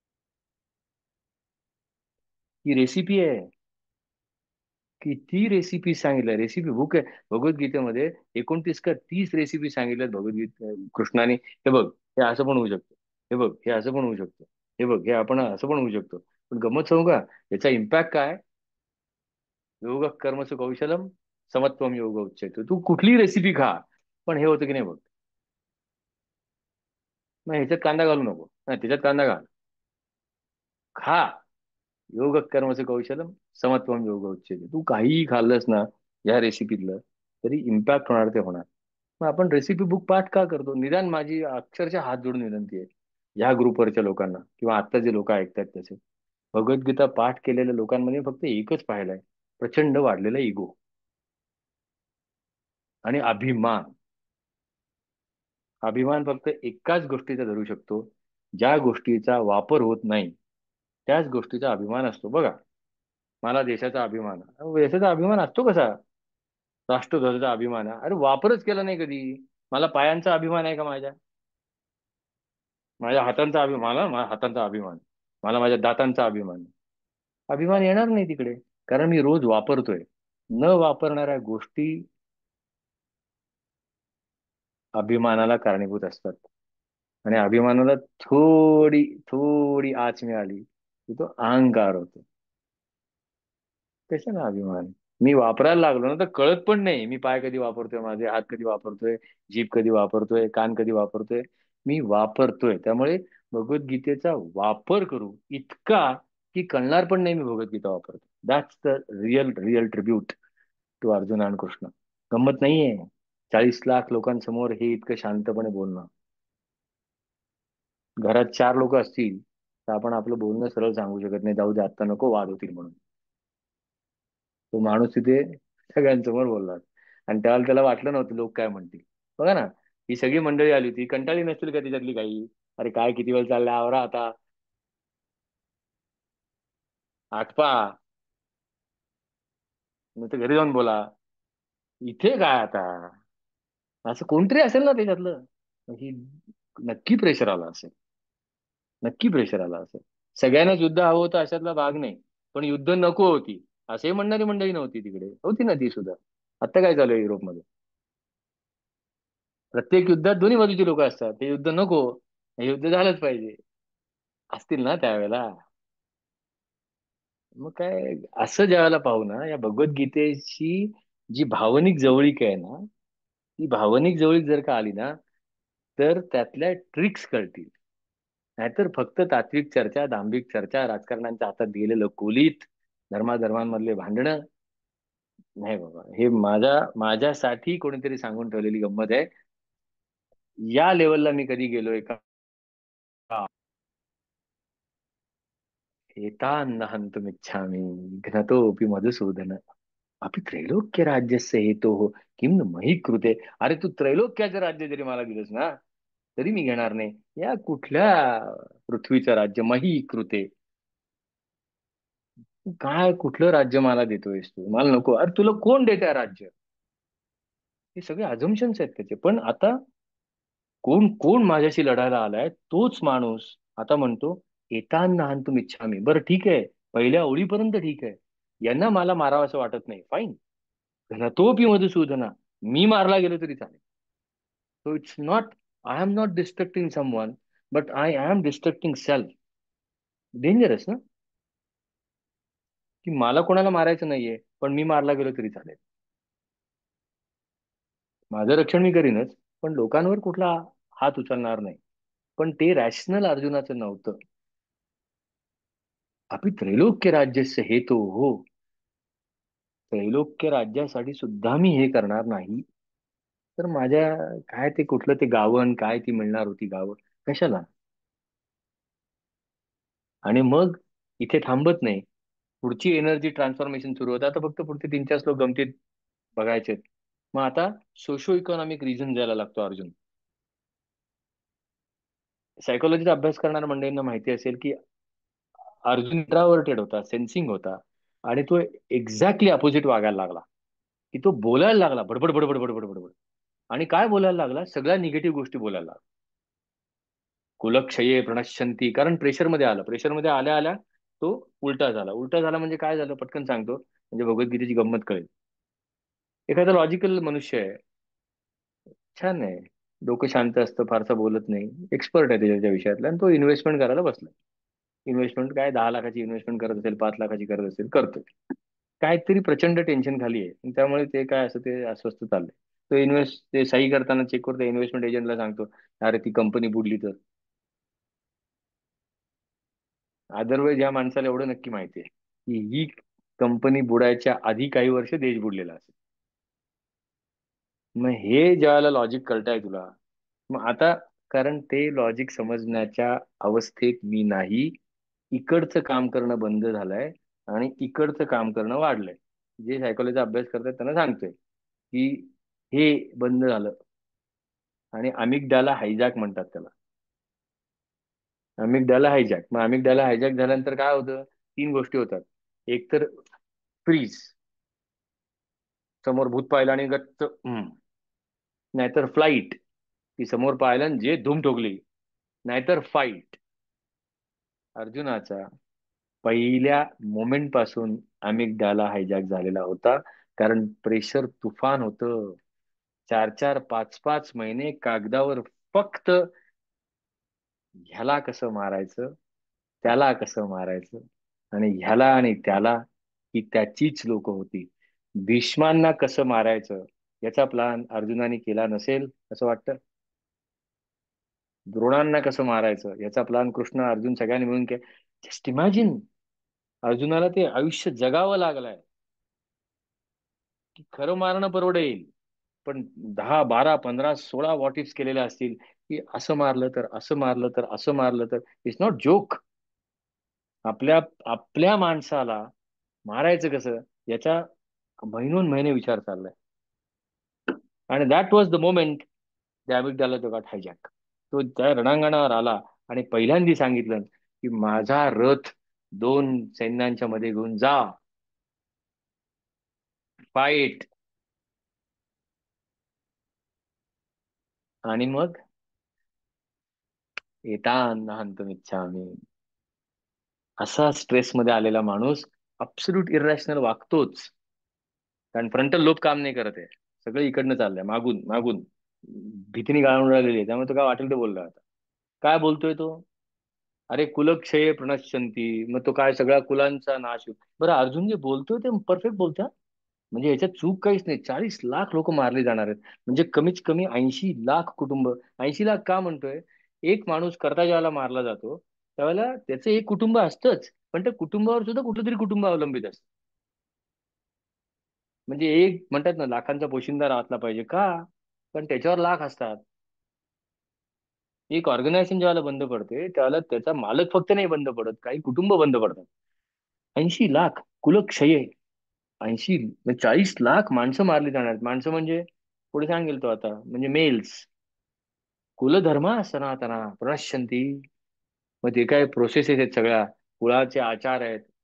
ही रेसिपी आहे. किती रेसिपी सांगितल्या, रेसिपी बुक आहे भगवद्गीतेमध्ये. एकोणतीस का तीस रेसिपी सांगितल्यात भगवद्गीता कृष्णाने. हे बघ, हे असं पण होऊ शकतं, हे बघ हे असं पण होऊ शकतं, हे बघ हे आपण असं पण होऊ शकतो. पण गमत सांगू का, याचा इम्पॅक्ट काय? योग कर्मसु कौशलम समत्वम योग उच्चते. तू कुठली रेसिपी खा, पण हे होतं की नाही बघ. मग ह्याच्यात कांदा घालू नको, नाही त्याच्यात कांदा घाल, खा. योग कर्मचं कौशलम समत्वम योग उच्चते. तू काहीही खाल्लंस ना या रेसिपीतलं, तरी इम्पॅक्ट होणार ते होणार. मग आपण रेसिपी बुक पाठ का करतो? निदान माझी अक्षरशः हात जोडून विनंती आहे या ग्रुपवरच्या लोकांना किंवा आता जे लोक ऐकतात त्याचे, भगवद्गीता पाठ केलेल्या लोकांमध्ये फक्त एकच पाहिलंय, प्रचंड वाढलेला इगो आणि अभिमान. अभिमान फक्त एकाच गोष्टीचा धरू शकतो, ज्या गोष्टीचा वापर होत नाही त्याच गोष्टीचा अभिमान असतो. बघा, मला देशाचा अभिमान आहे. अहो, देशाचा अभिमान असतो कसा? राष्ट्रध्वजाचा अभिमान आहे, अरे वापरच केला नाही कधी. मला पायांचा अभिमान आहे का माझ्या? माझ्या हातांचा अभिमान, मला माझ्या हातांचा अभिमान, मला माझ्या दातांचा अभिमान. अभिमान येणार नाही तिकडे, कारण मी रोज वापरतोय. न वापरणाऱ्या गोष्टी अभिमानाला कारणीभूत असतात. आणि अभिमानाला थोडी थोडी आच मिळाली की तो अहंकार होतो. कशाला अभिमान? मी वापरायला लागलो ना तर कळत पण नाही मी पाय कधी वापरतोय, माझे हात कधी वापरतोय, जीभ कधी वापरतोय, कान कधी वापरतोय. मी वापरतोय, त्यामुळे भगवद्गीतेचा वापर करू इतका की कळणार पण नाही मी भगवद्गीता वापरतो. That's the real real tribute to Arjuna आणि कृष्ण. गंमत नाहीये चाळीस लाख लोकांसमोर हे इतकं शांतपणे बोलणं. घरात चार लोक असतील तर आपण आपलं बोलणं सरळ सांगू शकत नाही, जाऊ दे आत्ता नको, वाद होतील म्हणून. तो माणूस तिथे सगळ्यांसमोर बोलला, आणि त्यावेळेला त्याला वाटलं नव्हतं लोक काय म्हणतील. बघा ना, ही सगळी मंडळी आली होती, कंटाळली नसतील का तिच्यातली काही? अरे काय किती वेळ चाललाय, आवरा आता, आटपा, नाही तर घरी जाऊन बोला. इथे काय आता, असं कोणतरी असेल ना त्याच्यातलं. ही नक्की प्रेशर आला असेल, नक्की प्रेशर आला असेल. सगळ्यांनाच युद्ध हवं होतं अशातला भाग नाही, पण युद्ध नको होती असे म्हणणारी मंडळी नव्हती तिकडे, होती ना ती सुद्धा. आता काय चालू आहे युरोपमध्ये? प्रत्येक युद्धात दोन्ही बाजूची लोक असतात, ते युद्ध नको, हे युद्ध झालंच पाहिजे, असतील ना त्यावेळेला. मग काय, असं ज्यावेळेला पाहू ना या भगवद्गीतेची जी भावनिक जवळीक आहे ना, ती भावनिक जवळीक जर का आली ना तर त्यातल्या ट्रिक्स कळतील. नाहीतर फक्त तात्विक चर्चा, दांभिक चर्चा, राजकारण्यांच्या हातात गेलेलं कोलीत, धर्माधर्मांमधले भांडणं. नाही बाबा, हे माझ्या माझ्यासाठी कोणीतरी सांगून ठेवलेली गंमत आहे. या लेवलला मी कधी गेलोय का? एतान्न हन्तुमिच्छामि घ्नतोऽपि मधुसूदन, अपि त्रैलोक्य राज्यस्य हेतोः किं न मही कृते. अरे तू त्रैलोक्याचं राज्य जरी मला दिलंस ना तरी मी घेणार नाही. या कुठल्या पृथ्वीचं राज्य मही कृते? तू काय कुठलं राज्य मला देतोयस? तू मला नको. अरे तुला कोण देत आहे राज्य? हे सगळे अझम्पन्स आहेत त्याचे. पण आता कोण कोण माझ्याशी लढायला आलाय तोच माणूस आता म्हणतो एतान हंतुम इच्छामी. बरं ठीक आहे, पहिल्या ओळीपर्यंत ठीक आहे, यांना मला मारावं असं वाटत नाही, फाईन. घ्नतोपि मधुसूदना, मी मारला गेलो तरी चालेल. So it's not, I am not destructing someone, but I am destructing self. Dangerous ना, की मला कोणाला मारायचं नाहीये पण मी मारला गेलो तरी चालेल. माझं रक्षण मी करीनच, पण लोकांवर कुठला हात उचलणार नाही. पण ते रॅशनल अर्जुनाचं नव्हतं. अभी त्रैलोक्य राज्यस्य हेतु हो, त्रैलोक्य राज्यासाठी सुद्धा मी हे करणार नाही, तर माझ्या काय ते कुठलं ते गावन काय ती मिळणार होती गावं, कशाला. आणि मग इथे थांबत नाही, पुढची एनर्जी ट्रान्सफॉर्मेशन सुरू होतं. आता फक्त पुढचे तीन चार श्लोक गमतीत बघायचे. मग आता सोशो इकॉनॉमिक रिझन द्यायला लागतो अर्जुन. सायकोलॉजीचा अभ्यास करणाऱ्या मंडळींना माहिती असेल की अर्जुन इंट्रावर्टेड होता, सेन्सिंग होता, आणि तो एक्झॅक्टली अपोजिट वागायला लागला. की तो बोलायला लागला बडबड बडबड बडबड बडबड. आणि काय बोलायला लागला, सगळ्या निगेटिव्ह गोष्टी बोलायला लागला. कुलक्षये प्रणश्यंती, कारण प्रेशरमध्ये आला, प्रेशरमध्ये आल्या आल्या तो उलटा झाला. उलटा झाला म्हणजे काय झालं पटकन सांगतो, म्हणजे भगवद्गीतेची गंमत कळेल. एखादा लॉजिकल मनुष्य आहे, छान आहे, डोकं शांत असतं, फारसा बोलत नाही, एक्सपर्ट आहे त्याच्या विषयातला, आणि तो इन्व्हेस्टमेंट करायला बसला. इन्व्हेस्टमेंट काय, दहा लाखाची इन्व्हेस्टमेंट करत असेल, पाच लाखाची करत असेल, करतोय. काहीतरी प्रचंड टेन्शन खाली आहे आणि त्यामुळे ते काय असं ते अस्वस्थ चाललंय. तो इन्व्हेस्ट ते सही करताना चेक करतो, इन्व्हेस्टमेंट एजंटला सांगतो अरे ती कंपनी बुडली तर. अदरवाईज या माणसाला एवढं नक्की माहिती आहे की ही कंपनी बुडायच्या आधी काही वर्ष देश बुडलेला असेल. मग हे ज्यावेळेला लॉजिक कळतंय तुला, मग आता, कारण ते लॉजिक समजण्याच्या अवस्थेत मी नाही, इकडचं काम करणं बंद झालंय आणि इकडचं काम करणं वाढलंय. जे सायकोलॉजीचा अभ्यास करतात त्यांना सांगतोय की हे बंद झालं. आणि अमिगडाला हायजॅक म्हणतात त्याला. अमिगडाला हायजॅक, मग अमिगडाला हायजॅक झाल्यानंतर काय होतं, तीन गोष्टी होतात. एक तर फ्रीज, समोर भूत पाहिलं आणि गच्च हम्म. नाहीतर फ्लाईट, ती समोर पाहिलं आणि जे धूम ठोकली. नाहीतर फाईट. अर्जुनाचा पहिल्या मोमेंट पासून अमिगडाला हायजॅक झालेला होता, कारण प्रेशर तुफान होतं. चार चार पाच पाच महिने कागदावर फक्त ह्याला कसं मारायचं, त्याला कसं मारायचं, आणि ह्याला आणि त्याला, ही त्याचीच लोक होती. भीष्मांना कसं मारायचं याचा प्लान अर्जुनाने केला नसेल असं वाटतं. द्रोणांना कसं मारायचं याचा प्लान कृष्ण अर्जुन सगळ्यांनी मिळून के, जस्ट इमॅजिन, अर्जुनाला ते आयुष्य जगावं लागलंय की खरं मारणं परवडेल, पण दहा बारा पंधरा सोळा व्हॉट इफ्स केलेल्या असतील, की असं मारलं तर, असं मारलं तर, असं मारलं तर. It's not joke. आपल्या आपल्या माणसाला मारायचं कसं याचा महिनोन महिने विचार चाललाय. आणि that was the moment David त्याला तो गॉट हायजॅक. तो त्या रणांगणावर आला आणि पहिल्यांदा सांगितलं की माझा रथ दोन सैन्यांच्या मध्ये घेऊन जा, फाईट. आणि मग एतान हंतुमिच्छामी, असा स्ट्रेस मध्ये आलेला माणूस अब्सोल्यूट इरॅशनल वागतोच. कारण फ्रंटल लोब काम नाही करत आहे, सगळं इकडनं चाललंय, मागून मागून भीतीने गाळून राहिलेली आहे, त्यामुळे तो काय वाटेल ते बोलला आता. काय बोलतोय तो, अरे कुलक्षय प्रणश्यंती, मग तो काय सगळ्या कुलांचा नाश होईल. बरं अर्जुन जे बोलतोय ते परफेक्ट बोलतोय, म्हणजे याच्यात चूक काहीच नाही. चाळीस लाख लोक मारले जाणार आहेत, म्हणजे कमीत कमी ऐंशी लाख कुटुंब. ऐंशी लाख का म्हणतोय, एक माणूस करता ज्यावेळेला मारला जातो त्यावेळेला त्याचं एक कुटुंब असतंच, पण त्या कुटुंबावर सुद्धा कुठलं तरी कुटुंब अवलंबित असतं. म्हणजे एक म्हणतात ना लाखांचा पोशिंदा राहतला पाहिजे का, पण त्याच्यावर लाख असतात. एक ऑर्गनायझेशन ज्यावेळेला बंद पडते त्यावेळेला त्याचा मालक फक्त नाही बंद पडत, काही कुटुंब बंद पडतात. ऐंशी लाख, कुलक्षय, ऐंशी म्हणजे चाळीस लाख माणसं मारली जाणार आहेत. माणसं म्हणजे पुढे सांगेल तो आता, म्हणजे मेल्स. कुलधर्म सनातना प्रणश्यंती. मग ते काय प्रोसेस आहेत सगळ्या, कुळाचे आचार आहेत,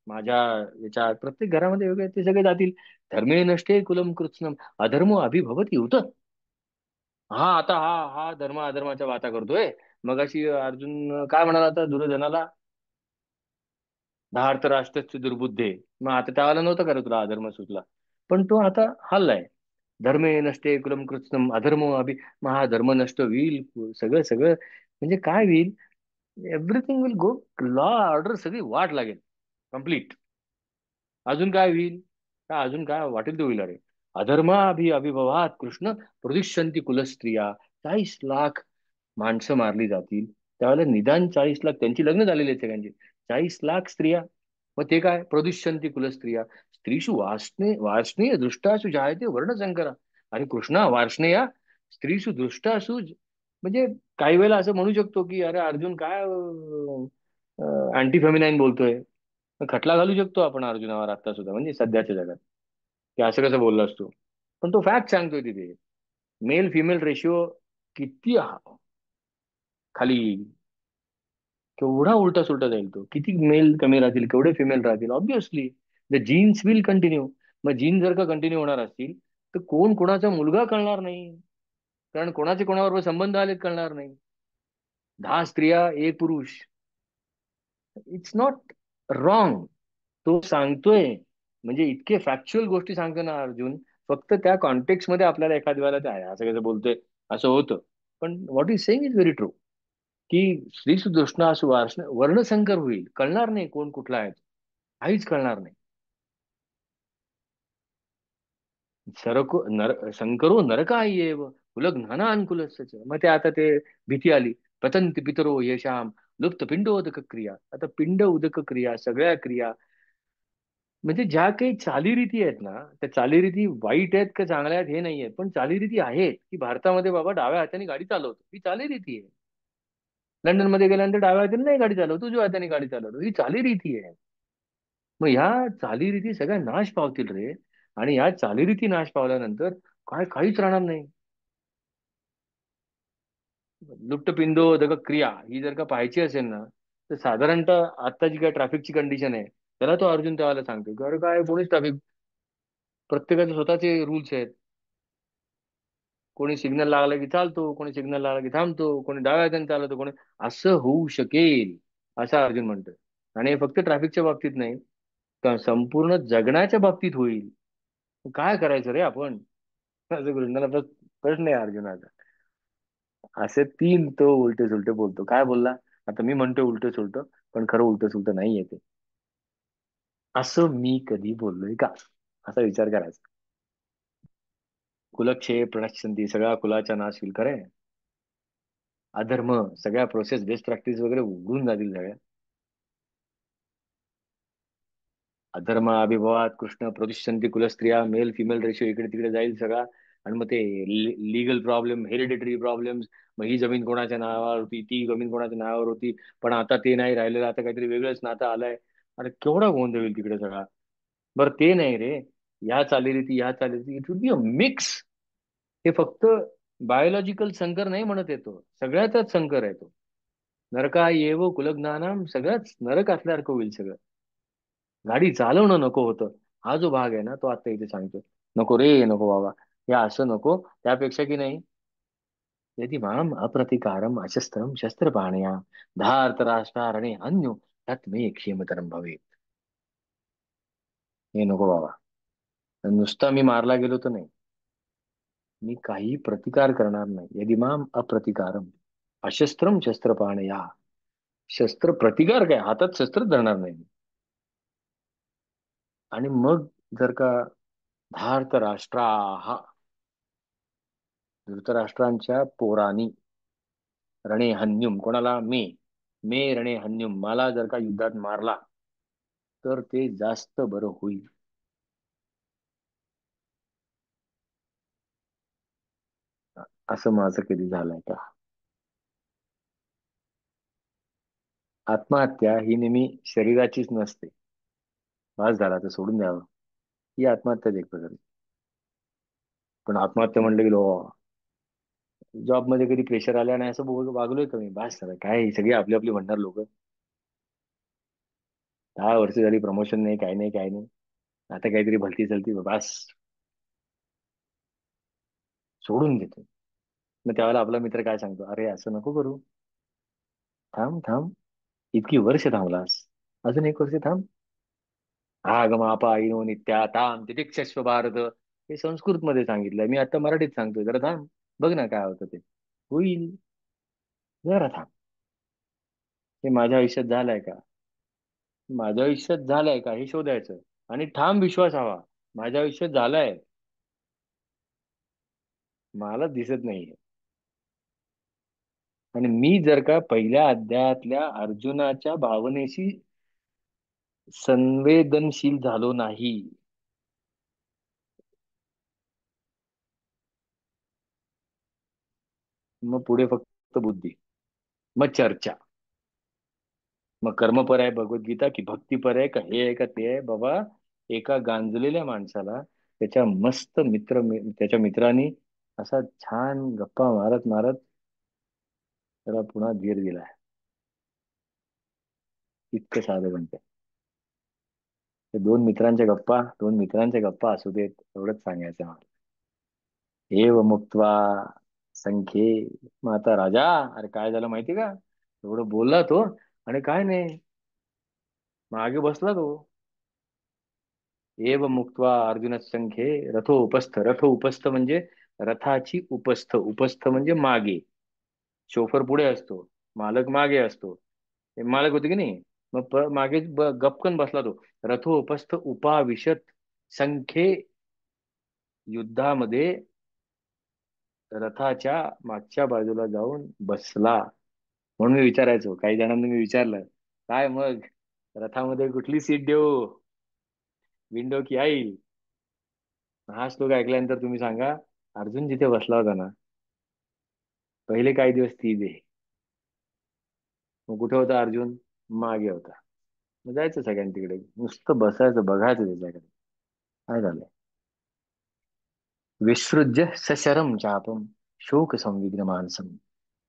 माझ्या याच्या प्रत्येक घरामध्ये वेगळे ते सगळे जातील. धर्मे नष्टे कुलम कृत्स्नम अधर्म अभिभवती होत. हा आता हा हा धर्म अधर्माच्या वाता करतोय. मग अशी अर्जुन काय म्हणाला आता दुर्योधनाला, धार्त राष्ट्रस्य दुर्बुद्धे. मग आता त्यावेळेला नव्हतं का रे तुला अधर्म सुचला? पण तो आता हल्लाय. धर्मे नष्टे कुलम कृत्स्नम अधर्म अभि, मग हा धर्म नष्ट होईल, सगळं सगळं म्हणजे काय होईल? Everything will go, law order सगळी वाट लागेल कम्प्लीट. अजून काय होईल? का अजून काय वाटेल ते होईल अरे. अधर्माभि अभिभवात कृष्ण प्रदुष्यंती कुलस्त्रिया. चाळीस लाख माणसं मारली जातील त्यावेळेला, निदान चाळीस लाख त्यांची लग्न झालेली आहेत सगळ्यांची. चाळीस लाख स्त्रिया. मग ते काय प्रदुष्यंती कुलस्त्रिया. स्त्रीषु वासने वार्ष्णेय दृष्टासु जायते वर्णसंकरा. अरे कृष्णा वार्ष्णेया स्त्रीषु दृष्टासु ज- म्हणजे काही वेळेला असं म्हणू शकतो की अरे अर्जुन काय अँटी फेमिनाईन बोलतोय. मग खटला घालू शकतो आपण अर्जुनावर आता सुद्धा, म्हणजे सध्याच्या जगात, की असं कसं बोलला असतो. पण तो फॅक्ट सांगतोय तिथे. मेल फिमेल रेशिओ किती हा- खाली, केवढा उलटा सुलटा जाईल तो. किती मेल कमी राहतील, केवढे फिमेल राहतील. Obviously the genes will continue. मग जीन जर का कंटिन्यू होणार असतील तर कोण कोणाचा मुलगा कळणार नाही. कारण कोणाचे कोणाबरोबर संबंध आलेत कळणार नाही. दहा स्त्रिया एक पुरुष, इट्स नॉट रॉंग. तो सांगतोय म्हणजे इतके फॅक्च्युअल गोष्टी सांगतो ना अर्जुन. फक्त त्या कॉन्टेक्स्ट मध्ये आपल्याला एखाद्या वेळेला ते आहे असं कसं बोलतोय, असं होतं. पण what is saying is very true. की स्त्री सुदृष्ण असू वार्ष्ण वर्णसंकर होईल, कळणार नाही कोण कुठला आहे. काहीच कळणार नाही. सरको नर संकरो नरकायेव कुलग नाना अनुकूलस्य. मग ते आता ते भीती आली. पतंती पितरो येशाम लुप्त पिंडोदक क्रिया. आता पिंड उदक क्रिया सगळ्या क्रिया, म्हणजे ज्या काही चालीरीती आहेत ना, त्या चालीरीती वाईट आहेत का चांगल्या आहेत हे नाही आहेत, पण चालीरीती आहेत की भारतामध्ये बाबा डाव्या हाताने गाडी चालवतो, ही चालीरीती आहे. लंडन मध्ये गेल्यानंतर डाव्या हाताने नाही गाडी चालवतो, उजव्या हाताने गाडी चालवतो, ही चालीरीती आहे. मग ह्या चालीरीती सगळ्या नाश पावतील रे. आणि या चालीरीती नाश पावल्यानंतर काय काहीच राहणार नाही. लुप्तपिंडो दग क्रिया ही जर का पाहायची असेल ना, तर साधारणतः आता जी काय ट्रॅफिकची कंडिशन आहे त्याला तो अर्जुन त्याला सांगतो, घर काय कोणीच ट्रॅफिक, प्रत्येकाचे स्वतःचे रूल्स आहेत. कोणी सिग्नल लागला की चालतो, कोणी सिग्नल लागला की थांबतो, कोणी डाव्या हाताने चालवतो, कोणी. असं होऊ शकेल असं अर्जुन म्हणतोय. आणि हे फक्त ट्रॅफिकच्या बाबतीत नाही, तर संपूर्ण जगण्याच्या बाबतीत होईल. काय करायचं रे आपण? असं कृष्णाला प्रश्न प्रश्न आहे अर्जुनाचा. असे तीन तो उलटे सुलटे बोलतो. काय बोलला? आता मी म्हणतोय उलट सुलट, पण खरं उलट सुलट नाही येते. असं मी कधी बोललोय का? असा विचार करायचा. कुलक्षय प्रणश्यंती सगळ्या कुलाचा नाश होईल खरे. अधर्म सगळ्या प्रोसेस बेस्ट प्रॅक्टिस वगैरे उडून जातील सगळ्या. अधर्म अभिभवात कृष्ण प्रतिष्ठन्ति कुलस्त्रिया. मेल फिमेल रेशिओ इकडे तिकडे जाईल सगळा. आणि मग ते लिगल प्रॉब्लेम, हेरिडिटरी प्रॉब्लेम्स. मग ही जमीन कोणाच्या नावावर होती, ती जमीन कोणाच्या नावावर होती, पण आता ते नाही राहिलेलं, आता काहीतरी वेगळंच नातं आलंय. अरे केवढा गोंधळ होईल तिकडे सगळा. बरं ते नाही रे, या चालीरीती या चालीरीती it would be a mix. हे फक्त बायोलॉजिकल संकर नाही म्हणत येतो, सगळ्याचाच संकर आहे तो. नरका येव कुलज्ञानम, सगळंच नरक असल्यासारखं होईल सगळं. गाडी चालवणं नको होतं. हा जो भाग आहे ना तो आता इथे सांगतो. नको रे नको बाबा, हे असं नको. त्यापेक्षा की नाही, यदि माम अप्रतिकारम अशस्त्रम शस्त्रपाणया धार्तराष्ट्रारणे अन्यो तत् मे क्षेमतरम भवेत. हे नको बाबा. नुसता मी मारला गेलो तर नाही, मी काही प्रतिकार करणार नाही. यदि माम अप्रतिकारम अशस्त्रम शस्त्रपाणया. शस्त्र प्रतिकार काय, हातात शस्त्र धरणार नाही. आणि मग जर का धार्त राष्ट्रा, धृतराष्ट्रांच्या पोरानी, रणे हन्युम कोणाला, मे मे रणे हन्युम मला जर का युद्धात मारला तर ते जास्त बरं होईल. असं माझं कधी झालंय का? आत्महत्या ही नेहमी शरीराचीच नसते. वास झाला तर सोडून द्यावं, ही आत्महत्याच एक प्रकारे. पण आत्महत्या म्हणलं की जॉब मध्ये कधी प्रेशर आल्या नाही असं बोल- वागलोय का मी? बास झालं काय, ही सगळी आपली आपली म्हणणार लोक. दहा वर्ष झाली प्रमोशन नाही, काही नाही, काही नाही. आता काहीतरी भलती चलती बस सोडून देतो. मग त्यावेळेला आपला मित्र काय सांगतो, अरे असं नको करू, थांब थांब, इतकी वर्ष थांबलास, अजून एक वर्ष थांब. आगमापायिनो नित्याताम तितिक्षस्व भारत, हे संस्कृत मध्ये सांगितलंय, मी आता मराठीत सांगतोय. जरा थांब, बघ ना काय होतं ते. होईल, जरा थांब. हे माझ्या आयुष्यात झालंय का? माझ्या आयुष्यात झालंय का हे शोधायचं. आणि ठाम विश्वास हवा. माझ्या आयुष्यात झालंय, मला दिसत नाहीये. आणि मी जर का पहिल्या अध्यायातल्या अर्जुनाच्या भावनेशी संवेदनशील झालो नाही, मग पुढे फक्त बुद्धी, मग चर्चा, मग कर्मपर आहे भगवद्गीता की भक्तीपर आहे का, हे आहे का ते आहे बाबा. एका गांजलेल्या माणसाला त्याच्या मस्त मित्र त्याच्या मित्रांनी असा छान गप्पा मारत मारत त्याला पुन्हा धीर दिलाय. इतकं साधं बनते. ते दोन मित्रांच्या गप्पा दोन मित्रांच्या गप्पा असू देत, एवढंच सांगायचं मला. एव मुक्त्वा संख्ये. मग आता राजा, अरे काय झालं माहिती का, एवढं बोलला तो आणि काय नाही, मागे बसला तो. एव मुक्त्वा अर्जुन संख्ये रथो उपस्थ. रथो उपस्थ म्हणजे रथाची उपस्थ. उपस्थ म्हणजे मागे. शोफर पुढे असतो, मालक मागे असतो. हे मालक होते की नाही, मग प- मागे ब- गपकन बसला तो. रथो उपस्थ उपाविशत संख्ये. युद्धामध्ये रथाच्या मागच्या बाजूला जाऊन बसला. म्हणून मी विचारायचो, काही जणांनी मी विचारलं, काय मग रथामध्ये कुठली सीट देऊ, विंडो की आईल. हा श्लोक ऐकल्यानंतर तुम्ही सांगा, अर्जुन जिथे बसला होता ना, पहिले काही दिवस ती दे. मग कुठे होता अर्जुन? मागे होता. मग जायचं सगळ्यांनी तिकडे, नुसतं बसायचं, बघायचं त्याच्याकडे काय झालंय. विसृज्य सशरम चापम शोक संविग्न मानसम.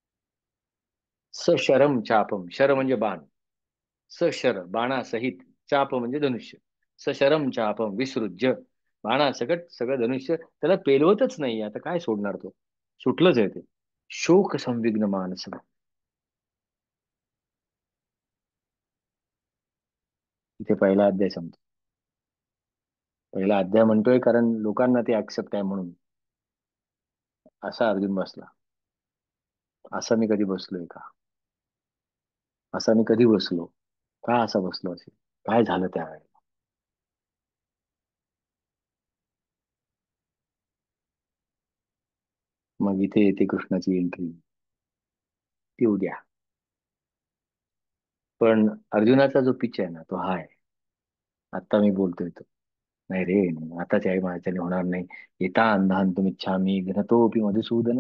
सशरम चापम, शर म्हणजे बाण, सशर बाणासहित, चाप म्हणजे धनुष्य. सशरम चापम विसृज्य, बाणासकट सगळं धनुष्य त्याला पेलवतच नाही, आता काय सोडणार तो, सुटलंच आहे ते. शोक संविग्न मानसम. इथे पहिला अध्याय संपतो. पहिला अध्याय म्हणतोय कारण लोकांना ते ऍक्सेप्ट आहे म्हणून. असा अर्जुन बसला. असा मी कधी बसलोय का? असा मी कधी बसलो का? असा बसलो असेल, काय झालं त्यावेळेला? मग इथे येते कृष्णाची एंट्री. ती उद्या. पण अर्जुनाचा जो पिच आहे ना, तो हा आहे. आता मी बोलतोय तो, नाही रे नाही, आताच आहे माझ्याने होणार नाही. येता अंधान तुमिच्छामी घनतोपि मधुसूदन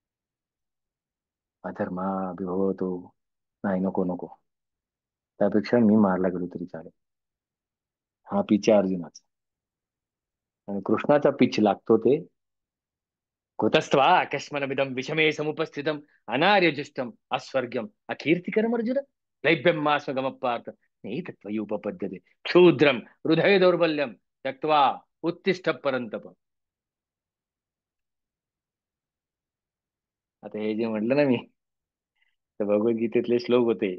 अधर्मा विभवतो. नाही, नको नको, त्यापेक्षा मी मारला गेलो तरी चालेल. हा पिच आहे अर्जुनाचा. आणि कृष्णाचा पिच लागतो ते, कुतस्त्वा कस्मलमिदं विषमे समुपस्थितम अनार्यजुष्टम अस्वर्ग्यम अकीर्तिकरम अर्जुन दैभ्यम मास्मगम पार्थ नाही तत्त्वयि उपपद्यते क्षूद्रम हृदय दौर्बल्यम त्यक्त्वा उत्तिष्ठ परंतप. आता हे जे म्हटलं ना मी, तर भगवद्गीतेतले श्लोक होते.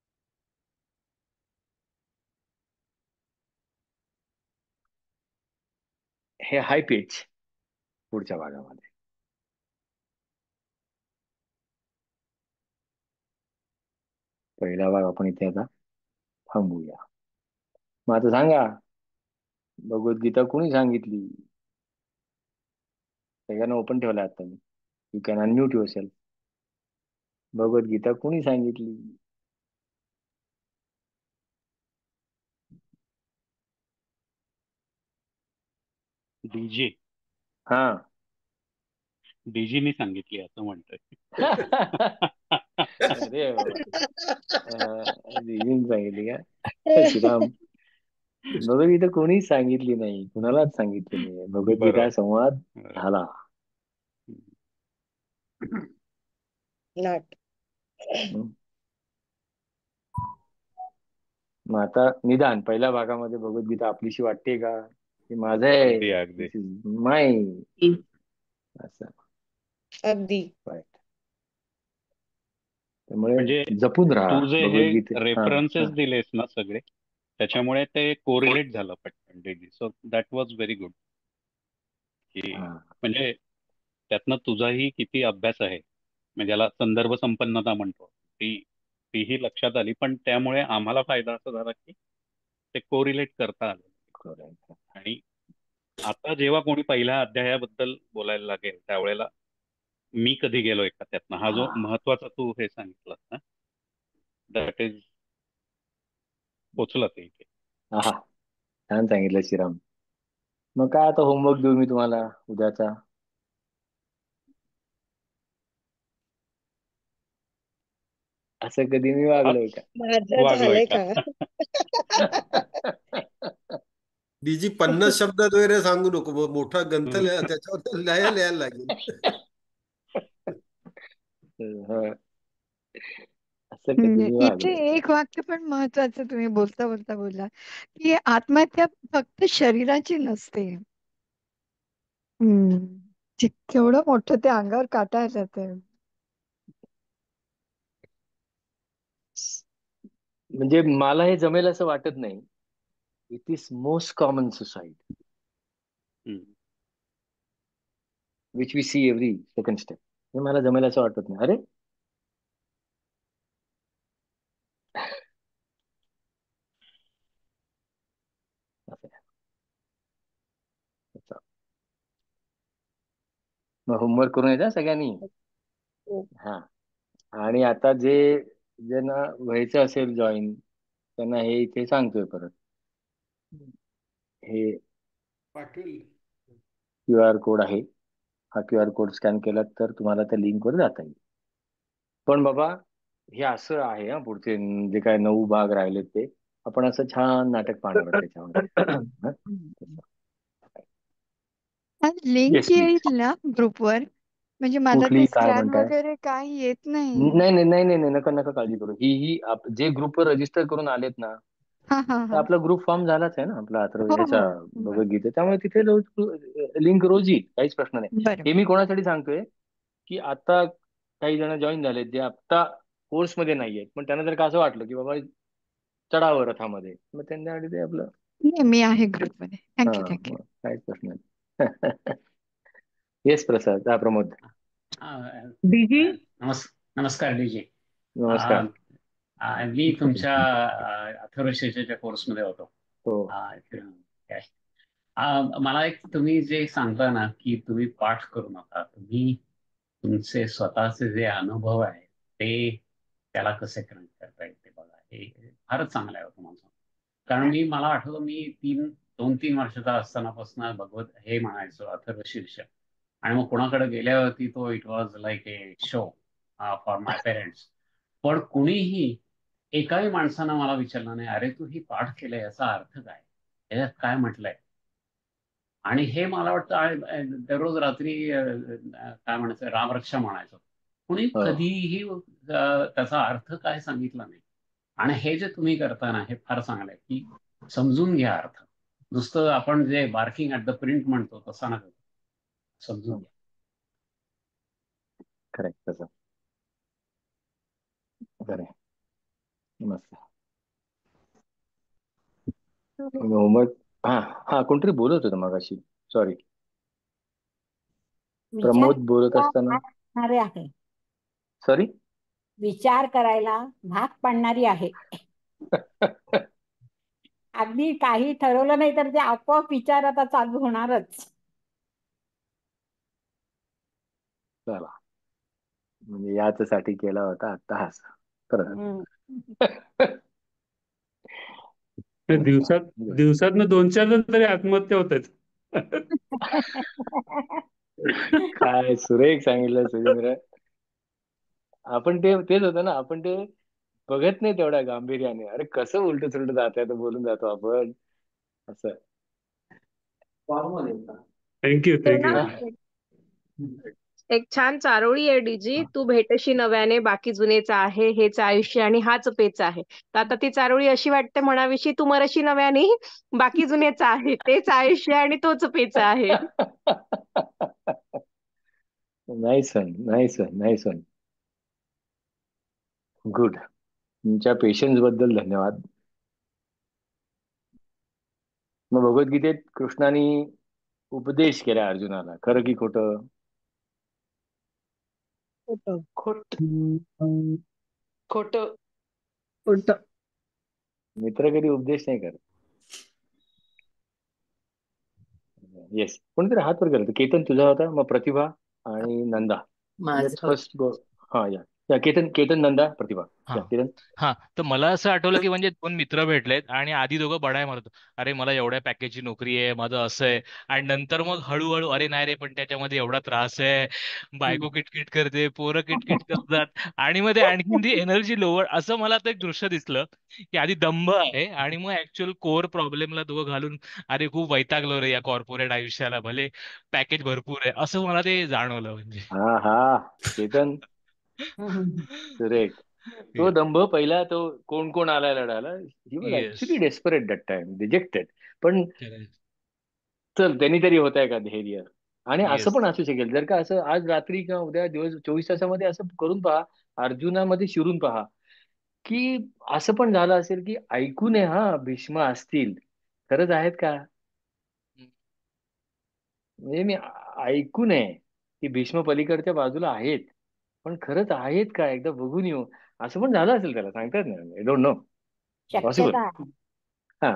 हे हाय पिच पुढच्या भागामध्ये. पहिला भाग आपण इथे आता थांबूया. मग आता सांगा, भगवद्गीता कोणी सांगितली? सगळ्यांना ओपन ठेवला आता मी, you can unmute your self. Bhagavad Gita कोणी सांगितली? डीजे. हा. डीजीनी सांगितली असं म्हणतोय. अरे बाबा, देवीने सांगितली का? श्रीराम. भगवद्गीता कोणीच सांगितली नाही, कुणालाच सांगितली नाही. भगवद्गीता बरोबर. संवाद बरोबर. झाला. नॉट. हं. मग आता निदान पहिल्या भागामध्ये भगवद्गीता आपलीशी वाटते का, की माझं आहे, अगदी अगदी. दिस इज माय, असं. अगदी. Right. त्यामुळे म्हणजे जपून राहा तू जे हे भगवद्गीते. हा रेफरन्सेस हा दिलेस ना सगळे, त्याच्यामुळे ते कोरिलेट झालं पटकन daily. So that was very good. की हा म्हणजे त्यातनं तुझाही किती अभ्यास आहे, म्हणजे याला संदर्भ संपन्नता म्हणतो, ती तीही लक्षात आली. पण त्यामुळे आम्हाला फायदा असा झाला की ते कोरिलेट करता आलं. correct. आणि आता जेव्हा कोणी पहिल्या अध्यायाबद्दल बोलायला लागेल त्यावेळेला मी कधी गेलोय का त्यातनं, हा जो हा महत्वाचा तू हे सांगितलं ना, दॅट इज पोचलं ते इथे. हा छान सांगितलं श्रीराम. मग काय आता होमवर्क देऊ मी तुम्हाला उद्याचा? असं कधी मी वागलोय आज माझं वागलोय झालंय का? का? बीजी पन्नास शब्दात वगैरे सांगू नको, मग मोठा ग्रंथ लिहा त्याच्यावर लिहायला लिहायला लागेल. हा, असं कधी हम्म, मी इथे वागलोय का? एक वाक्य पण महत्वाचं तुम्ही बोलता बोलता बोलला की आत्महत्या फक्त शरीराची नसते. हम्म. जे केवढं मोठं ते अंगावर काटा येतात. म्हणजे मला हे जमेल असं वाटत नाही. It is most common suicide hmm. Which we see every second step. हे मला जमेल असं वाटत नाही. अरे असं आहे. असं. मग होमवर्क करून येत्या सगळ्यांनी. हा, आणि आता जे ज्यांना व्हायचं असेल जॉईन, त्यांना हे इथे सांगतोय परत. हे पाठवेल. क्यू आर कोड आहे. हा क्यू आर कोड स्कॅन केला तर तुम्हाला त्या लिंकवर जाता येईल. पण बाबा हे असं आहे, हा पुढचे जे काय नऊ भाग राहिले ते आपण असं छान नाटक पाहणार आहोत त्याच्यामध्ये. Link yes please. येईल ना ग्रुपवर? म्हणजे मला कुठली ते काय स्कॅन म्हणताय? वगैरे काही येत नाही. नाही नाही नाही नाही नाही, नका नका काळजी करू. ही ही आप- जे ग्रुपवर रजिस्टर करून आलेत ना, हा हा तर हा. आपला ग्रुप फॉर्म झालाच आहे ना आपला अथर्व हो ह्याचा हो. बर भगवद्गीता. त्यामुळे तिथे रोज लिंक रोज येईल, काहीच प्रश्न नाही. बरं. हे मी कोणासाठी सांगतोय की आता काही जण जॉईन झालेत जे आता कोर्समध्ये नाहीयेत, पण त्यांना जर का असं वाटलं की बाबा चढावं रथामध्ये, मग त्यांच्यासाठी ते आपलं. नाही, मी आहे ग्रुपमध्ये. हा थँक्यू थँक्यू. मग काहीच प्रश्न नाही. येस प्रसाद, हा प्रमोद. डीजी नमस् नमस्कार डीजी. नमस्कार. मी तुमच्या अथर्वशीर्षेच्या कोर्समध्ये होतो. हो आ, काय. आ, मला एक तुम्ही जे सांगता ना की तुम्ही पाठ करू नका, तुम्ही तुमचे स्वतःचे जे अनुभव आहे ते त्याला कसे कनेक्ट करता येईल ते बघा. हे फारच चांगलं आहे तुम्हाला. कारण मी मला आठवतं मी तीन दोन तीन वर्षाचा असतानापासून भगवत हे म्हणायचो अथर्वशीर्ष, आणि मग कोणाकडे गेल्यावरती तो it was like a show for my parents. पण कुणीही एकाही माणसानं मला विचारलं नाही, अरे तू ही पाठ केलंय याचा अर्थ काय, याच्यात काय म्हटलंय. आणि हे मला वाटतं आ- दररोज रात्री अ, अ, काय म्हणायचं रामरक्षा म्हणायचो. कुणी हो कधीही अ, त्याचा अर्थ काय सांगितला नाही. आणि हे जे तुम्ही करता ना हे फार चांगलं आहे की समजून घ्या अर्थ. नुसतं आपण जे बार्किंग ऍट द प्रिंट म्हणतो तसा नका, समजून घ्या. करेक्ट. तसं खरं. मस्त. होमवर्क. हा हा, कोणतरी बोलत होतं मगाशी, सॉरी. विचार प्रमोद बोलत करायला असताना. भाग पाडणारे आहे. सॉरी. विचार करायला भाग पाडणारी आहे. अगदी काही ठरवलं नाही तर ते आपोआप विचार आता चालू होणारच. चला, म्हणजे याच्यासाठी केला होता आता हाच परत. हम्म. दिवसात दिवसातनं दोन चार जण तरी आत्महत्या होत आहेत. काय सुरेख सांगितलं सुरेंद्र. आपण ते तेच होतं ना, आपण ते बघत नाही तेवढ्या गांभीर्याने. अरे कसं उलट सुलट जात आहे बोलून जातो आपण असं. थँक्यू ते ना थँक्यू. एक छान चारोळी आहे डीजी. तू भेटशी नव्याने, बाकी जुनेच आहे, हेच आयुष्य आणि हाच पेच आहे. तर आता ती चारोळी अशी वाटते म्हणावीशी, तू मरशी नव्याने, बाकी जुनेच आहे, तेच आयुष्य आणि तोच पेच आहे. Nice one, nice one, nice one. Good. तुमच्या पेशन्स बद्दल धन्यवाद. मग भगवद्गीतेत कृष्णाने उपदेश केला अर्जुनाला, खरं की खोटं? खोटं. खोट खोटं. खोट मित्र कधी उपदेश नाही करत. येस, कोणतरी हात वर केला. केतन तुझा होता, मग प्रतिभा आणि नंदा. लेट्स माझं फर्स्ट गो. हा या या केतन, केतन, नंदा, प्रतिभा. हा या केतन. हा तर मला असं आठवलं की म्हणजे दोन मित्र भेटलेत आणि आधी दोघं बडाय मारतो, अरे मला एवढ्या पॅकेजची नोकरी आहे, माझं असं आहे. आणि नंतर मग हळूहळू, अरे नाही रे पण त्याच्यामध्ये एवढा त्रास आहे, बायको किटकिट करते, पोरं किटकिट करतात, आणि मग ते आणखीन ती एनर्जी लोवर. असं मला आता एक दृश्य दिसलं की आधी दंभ आहे आणि मग ऍक्च्युअल कोर प्रॉब्लेमला दोघं घालून, अरे खूप वैतागलो रे या कॉर्पोरेट आयुष्याला, भले पॅकेज भरपूर आहे, असं मला ते जाणवलं म्हणजे. हा हा केतन, सुरेख. तो दंभ पहिला, तो कोण कोण आलाय लढायला, he was yes. Actually desperate that time, rejected. पण चल त्यांनी तरी होत आहे का धैर्य. आणि असं येस. पण असू शकेल, जर का असं आज रात्री किंवा उद्या दिवस चोवीस तासामध्ये असं करून पहा, अर्जुनामध्ये शिरून पहा, की असं पण झालं असेल की ऐकू नये हा भीष्म असतील, खरंच आहेत का? म्हणजे मी ऐकू नये की भीष्म पलीकडच्या बाजूला आहेत, पण खरंच आहेत का, एकदा बघून येऊ. असं पण झालं असेल, त्याला सांगता येत नाही. I don't know, possible. शक्यता आहे. हा.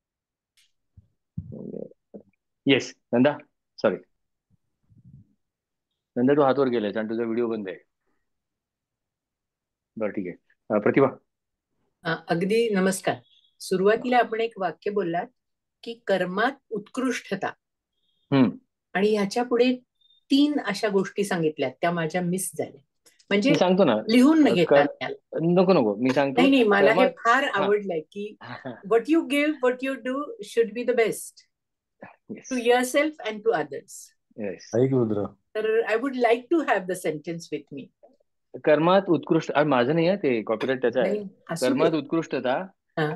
येस नंदा, सॉरी नंदा, तू हातवर गेलायस आणि तुझा व्हिडिओ बंद आहे. बरं ठीक आहे. अं, प्रतिभा. अ, अगदी नमस्कार. सुरुवातीला आपण एक वाक्य बोललात की कर्मात उत्कृष्टता, हम्म आणि ह्याच्या पुढे तीन अशा गोष्टी सांगितल्यात, त्या माझ्या मिस झाल्या. म्हणजे मी सांगतो ना. लिहून अं, घेतात कर त्याला. नको नको मी सांगतो. नाही नाही, मला हे कर्मात फार हा आवडलंय की हा what you give, what you do should be the best yes to yourself and to others. Yes. ऐक रुद्र, तर I would like to have the sentence with me. कर्मात उत्कृष्ट, अरे माझं नाही आहे ते, कॉपीराइट त्याचा आहे. नाही, असू दे. कर्मात उत्कृष्टता, हा,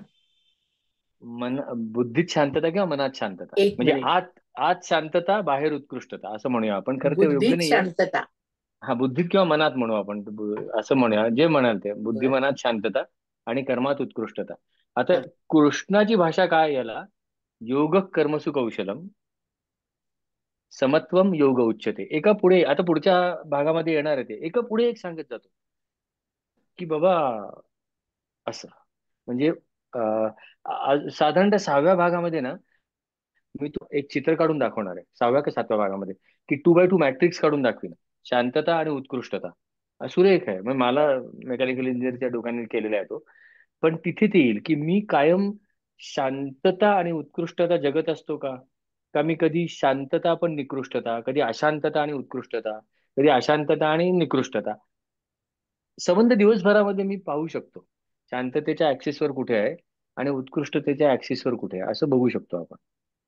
मन बुद्धीत शांतता किंवा मनात शांतता. एक म्हणजे मिनिट. आत आत शांतता, बाहेर उत्कृष्टता असं म्हणूया आपण. खरं ते योग्य बुद्धीत नाहीये. शांतता. हा, बुद्धीत किंवा मनात म्हणू आपण, बु- असं म्हणूया, जे म्हणाल ते. बुद्धी बर. मनात शांतता आणि कर्मात उत्कृष्टता. आता हा. कृष्णाची भाषा काय याला? योग कर्मसु कौशलम समत्वम योग उच्यते. एका पुढे, आता पुढच्या भागामध्ये येणार आहे ते, एका पुढे एक सांगत जातो की बाबा असं. म्हणजे अं, आ- साधारणतः सहाव्या भागामध्ये ना, मी तो एक चित्र काढून दाखवणार आहे सहाव्या का सातव्या भागामध्ये, की टू बाय टू मॅट्रिक्स काढून दाखवीन, शांतता आणि उत्कृष्टता. हा, सुरेख आहे. मग मला मेकॅनिकल इंजिनिअरच्या डोक्याने केलेला आहे तो. पण तिथे ते येईल की मी कायम शांतता आणि उत्कृष्टता जगत असतो का? का मी कधी शांतता पण निकृष्टता, कधी अशांतता आणि उत्कृष्टता, कधी अशांतता आणि निकृष्टता. संबंध दिवसभरामध्ये मी पाहू शकतो. शांततेच्या ऍक्सिसवर कुठे आहे आणि उत्कृष्टतेच्या ऍक्सिसवर कुठे आहे, असं बघू शकतो आपण.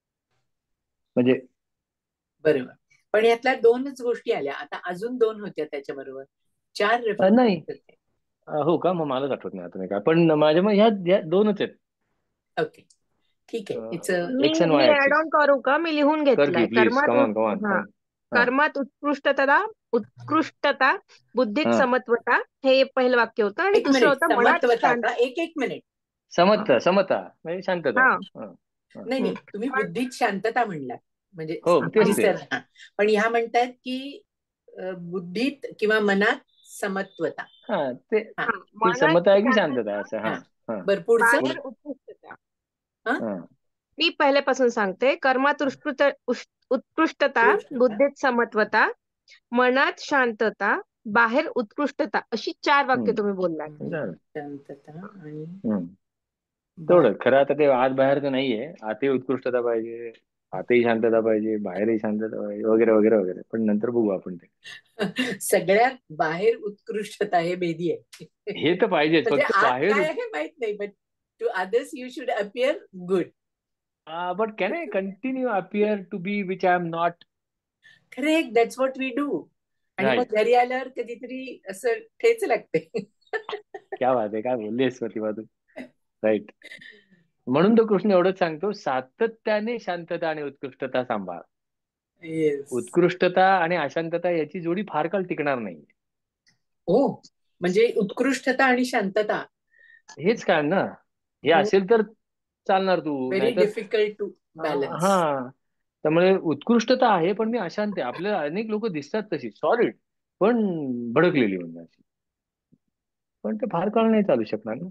म्हणजे बरोबर. पण यातल्या दोनच गोष्टी आल्या, आता अजून दोन होत्या त्याच्याबरोबर. चार अं, रेफरन्स नाही होते. अं, हो का? मग मलाच आठवत नाही आता, नाही का. पण माझ्या मग ह्या ह्या दोनच आहेत. ओके, ठीक आहे. इट्स मी एक्स अँड मी वाय ऍड ऍक्सिस. ऑन करू का? मी लिहून कर की घेतलंय. प्लीज, कर्मात कमान उत- कमान. हा हा कर्मात उत्कृष्टता, उत्कृष्टता, बुद्धीत हा. समत्वता, हे पहिलं वाक्य होतं. आणि एक दुसरं मिनिट. होतं मनात समत्वता शांत. का? एक एक मिनिट. समता, समता म्हणजे शांतता. हा हा, हा. नाही नाही, तुम्ही पण बुद्धीत शांतता म्हणलात, म्हणजे हो तेच विसर. तेच. हा. पण ह्या म्हणतायत की अ, बुद्धीत किंवा मनात समत्वता. हा ते हा हा, ती मनात समता आहे की शांतता शांतता, असं. हा हा. हा बर, पुढचं. बाहेर उत्कृष्टता. हा? हा. मी पहिल्यापासून सांगते. कर्मात उत्कृष्ट उश- उत्कृष्टता, उत्कृष्टता. बुद्धीत समत्वता, मनात शांतता, बाहेर उत्कृष्टता, अशी चार वाक्य हम्म. तुम्ही बोललात. झालं. शांतता आणि हम्म. बाहेर. तेवढं खरं. आता ते आत बाहेर तर नाहीये. आतही उत्कृष्टता पाहिजे, आतही शांतता पाहिजे, बाहेरही शांतता पाहिजे, वगैरे वगैरे वगैरे. पण नंतर बघू आपण ते. सगळ्यात बाहेर उत्कृष्टता हे बेदी आहे. हे तर पाहिजेच, म्हणजे फक्त आत बाहेर. काय आहे माहित नाही, but to others you should appear good. But can I continue appear to be which I am not? Correct, that's what we do. आणि राईट. मग घरी आल्यावर कधीतरी असं ठेच लागते. क्या बात आहे, काय बोललीस प्रतिभा तू. राईट. म्हणून तो कृष्ण एवढंच सांगतो, सातत्याने शांतता आणि उत्कृष्टता सांभाळ. येस. उत्कृष्टता आणि अशांतता याची जोडी फार काळ टिकणार नाही. हो, म्हणजे उत्कृष्टता आणि शांतता हेच काय ना, हे असेल तर चालणार तू, व्हेरी नाहीतर डिफिकल्ट टू बॅलन्स. हा. त्यामुळे उत्कृष्टता आहे, पण मी अशांत आहे. आपल्याला अनेक लोक दिसतात तशी सॉलिड, पण भडकलेली म्हणजे अशी. पण ते फार काळ नाही चालू शकणार ना.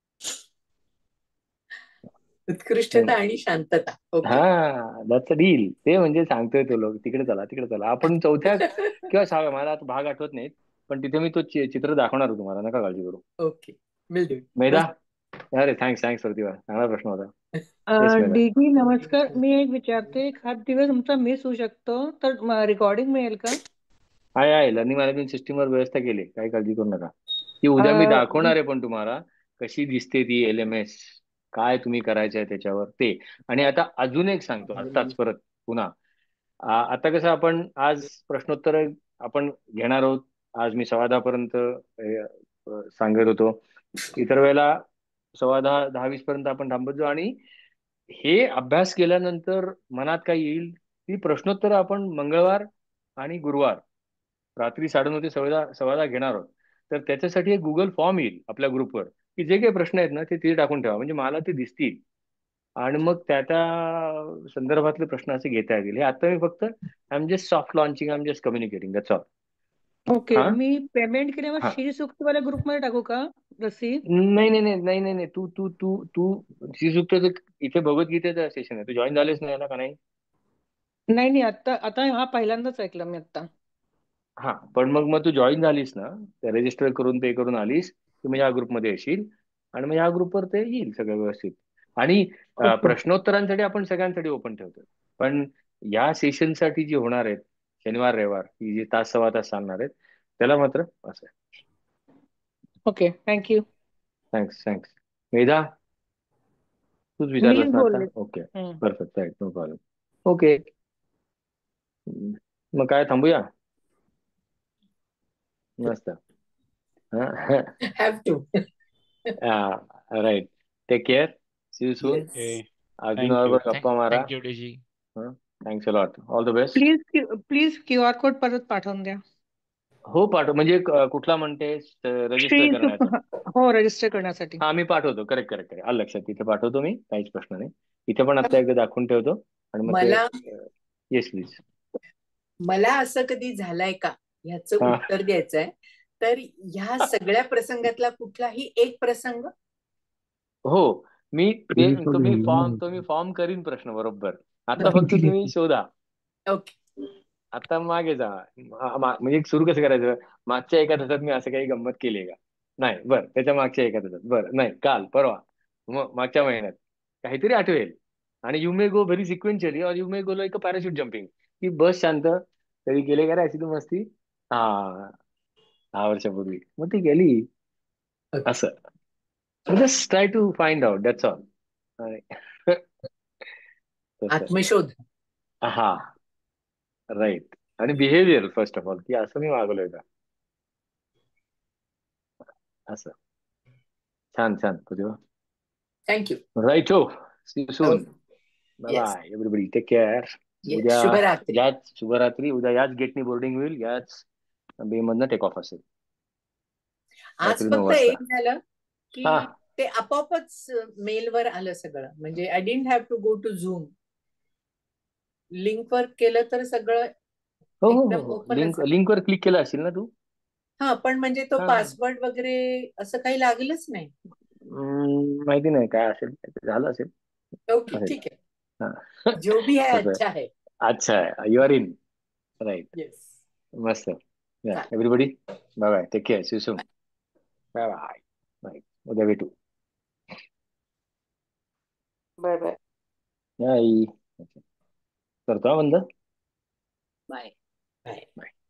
उत्कृष्टता आणि शांतता. ओके. हा, दॅट्स अ डील. ते म्हणजे सांगतोय तो लोक, तिकडे चला तिकडे चला. आपण चौथ्या किंवा सहाव्या, मला आता भाग आठवत नाहीत, पण तिथे मी तो चि- चित्र दाखवणार होतो तुम्हाला, नका काळजी करू. Okay, will do. मेधा, अरे थँक्स थँक्स प्रतिभा, चांगला प्रश्न होता. येस मेधा. डीजी नमस्कार. मी एक विचारते, एखाद दिवस तुमचा मिस होऊ शकतो तर रेकॉर्डिंग मिळेल का? आहे आहे, लर्निंग मॅनेजमेंट सिस्टीमवर व्यवस्था केली, काही काळजी करू नका. ती उद्या मी अं, दाखवणार आहे, पण तुम्हाला कशी दिसते ती एल एम एस, काय तुम्ही करायचं आहे त्याच्यावर ते. आणि आता अजून एक सांगतो आत्ताच परत पुन्हा. आ- आता कसं आपण आज प्रश्नोत्तर आपण घेणार आहोत. आज मी सव्वा दहा पर्यंत अ, सांगत होतो. इतर वेळेला सव्वा दहा दहा वीस पर्यंत आपण थांबत जाऊ, आणि हे अभ्यास केल्यानंतर मनात काय येईल ती प्रश्नोत्तर आपण मंगळवार आणि गुरुवार रात्री साडेनऊ ते सव्वा सव्वा दहा घेणार आहोत. तर त्याच्यासाठी एक गुगल फॉर्म येईल आपल्या ग्रुपवर, की जे काही प्रश्न आहेत ना ते तिथे टाकून ठेवा, म्हणजे मला ते दिसतील, आणि मग त्या त्या संदर्भातले प्रश्न असे घेता येतील. हे आता मी फक्त I am just soft launching, I am just communicating, that's all. Okay. हा मी पेमेंट केल्यावर हा. श्रीसुक्तवाल्या ग्रुपमध्ये टाकू का रसीद? नाही नाही नाही नाही नाही नाही तू तू तू तू श्रीसुक्तचं इथे भगवद्गीतेचं सेशन आहे, तू जॉईन झालेस नाही ना का नाही? नाही नाही, आता आता हा पहिल्यांदाच ऐकलं मी आता. हा, पण मग मग तू जॉईन झालीस ना, रजिस्टर करून पे करून आलीस की मग या ग्रुपमध्ये येशील, आणि मग या ग्रुपवर ते येईल सगळं व्यवस्थित. आणि अं, ओके प्रश्नोत्तरांसाठी आपण सगळ्यांसाठी ओपन ठेवतो, पण या सेशनसाठी जी होणार आहेत शनिवार रविवार, ही जी तास सव्वा तास चालणार आहेत, त्याला मात्र असं आहे. Okay, thank you. Thanks thanks. Medha, तूच मीच विचारलंस ना आता? बोलले. Okay, hmm. Perfect, right, no problem. Okay, मग काय थांबूया? मस्त. Have to. Right. Take care, see you soon. Yes. ए अजून थँक्यू. बरोबर गप्पा मारा. Thank you DG. Thanks a lot, all the best. Please please Q R code परत पाठवून द्या. हो पाठव, म्हणजे क- कुठला म्हणतेस, रजिस्टर श्री सुख, करण्याचा? हो, रजिस्टर करण्यासाठी. हा, मी पाठवतो. करेक्ट करेक्ट करेक्ट, आलं लक्षात. तिथे पाठवतो मी, काहीच प्रश्न नाही. इथे पण आता एकदा दाखवून ठेवतो, आणि मग ते. मला येस प्लीज. मला असं कधी झालंय का ह्याचं हा. उत्तर द्यायचंय, तर ह्या सगळ्या प्रसंगातला कुठलाही एक प्रसंग. हो, मी ते तो मी फॉर्म तो मी फॉर्म करीन प्रश्न बरोबर. आता फक्त तुम्ही शोधा. ओके. आता मागे जा. मा- मा- म्हणजे सुरू कसं करायचं, मागच्या एका तासात मी असं काही गंमत केली आहे का? नाही. बरं, त्याच्या मागच्या एका तासात, बरं नाही, काल परवा, मग मागच्या महिन्यात काहीतरी आठवेल. आणि you may go very sequentially, or you may go like a parachute jumping, की बस शांत, तरी केले का रे अशी तू मस्ती? हा, दहा वर्षापूर्वी मग ती गेली. ओके. असं just try to find out, that's all. तसं. आत्मशोध. हा, राईट. आणि बिहेवियर फर्स्ट ऑफ ऑल, की असं मी वागलोय का, असं. छान छान प्रतिभा. थँक्यू. राईट. हो, see you soon. Bye yes. Bye everybody, take care. Yes. उद्या शुभरात्री. याच शुभरात्री. उद्या याच गेटनी बोर्डिंग होईल, याच बे मधनं टेक ऑफ असेल आज रात्री नऊ फक्त वाजता. एक झालं की हा, ते आपोआपच मेलवर आलं सगळं, म्हणजे I didn't have to go to Zoom. लिंकवर केलं तर सगळं हो हो हो एकदम हो, ओपनच लिंक झालं. लिंकवर क्लिक केलं असेल ना तू? हा, पण म्हणजे तो हा, पासवर्ड वगैरे असं काही लागलंच नाही. हम्म, माहिती नाही काय असेल, काहीतरी झालं असेल. ओके, असेल. ठीक आहे. हा. जो भी है तसं आहे. अच्छा है. अच्छा आहे, you are in. Right. Yes. मस्त. या चालेल. Everybody, bye bye, take care, see you soon. Bye bye. Right, उद्या भेटू. Bye bye. बाय. करतो हा बंद. Bye bye. बाय.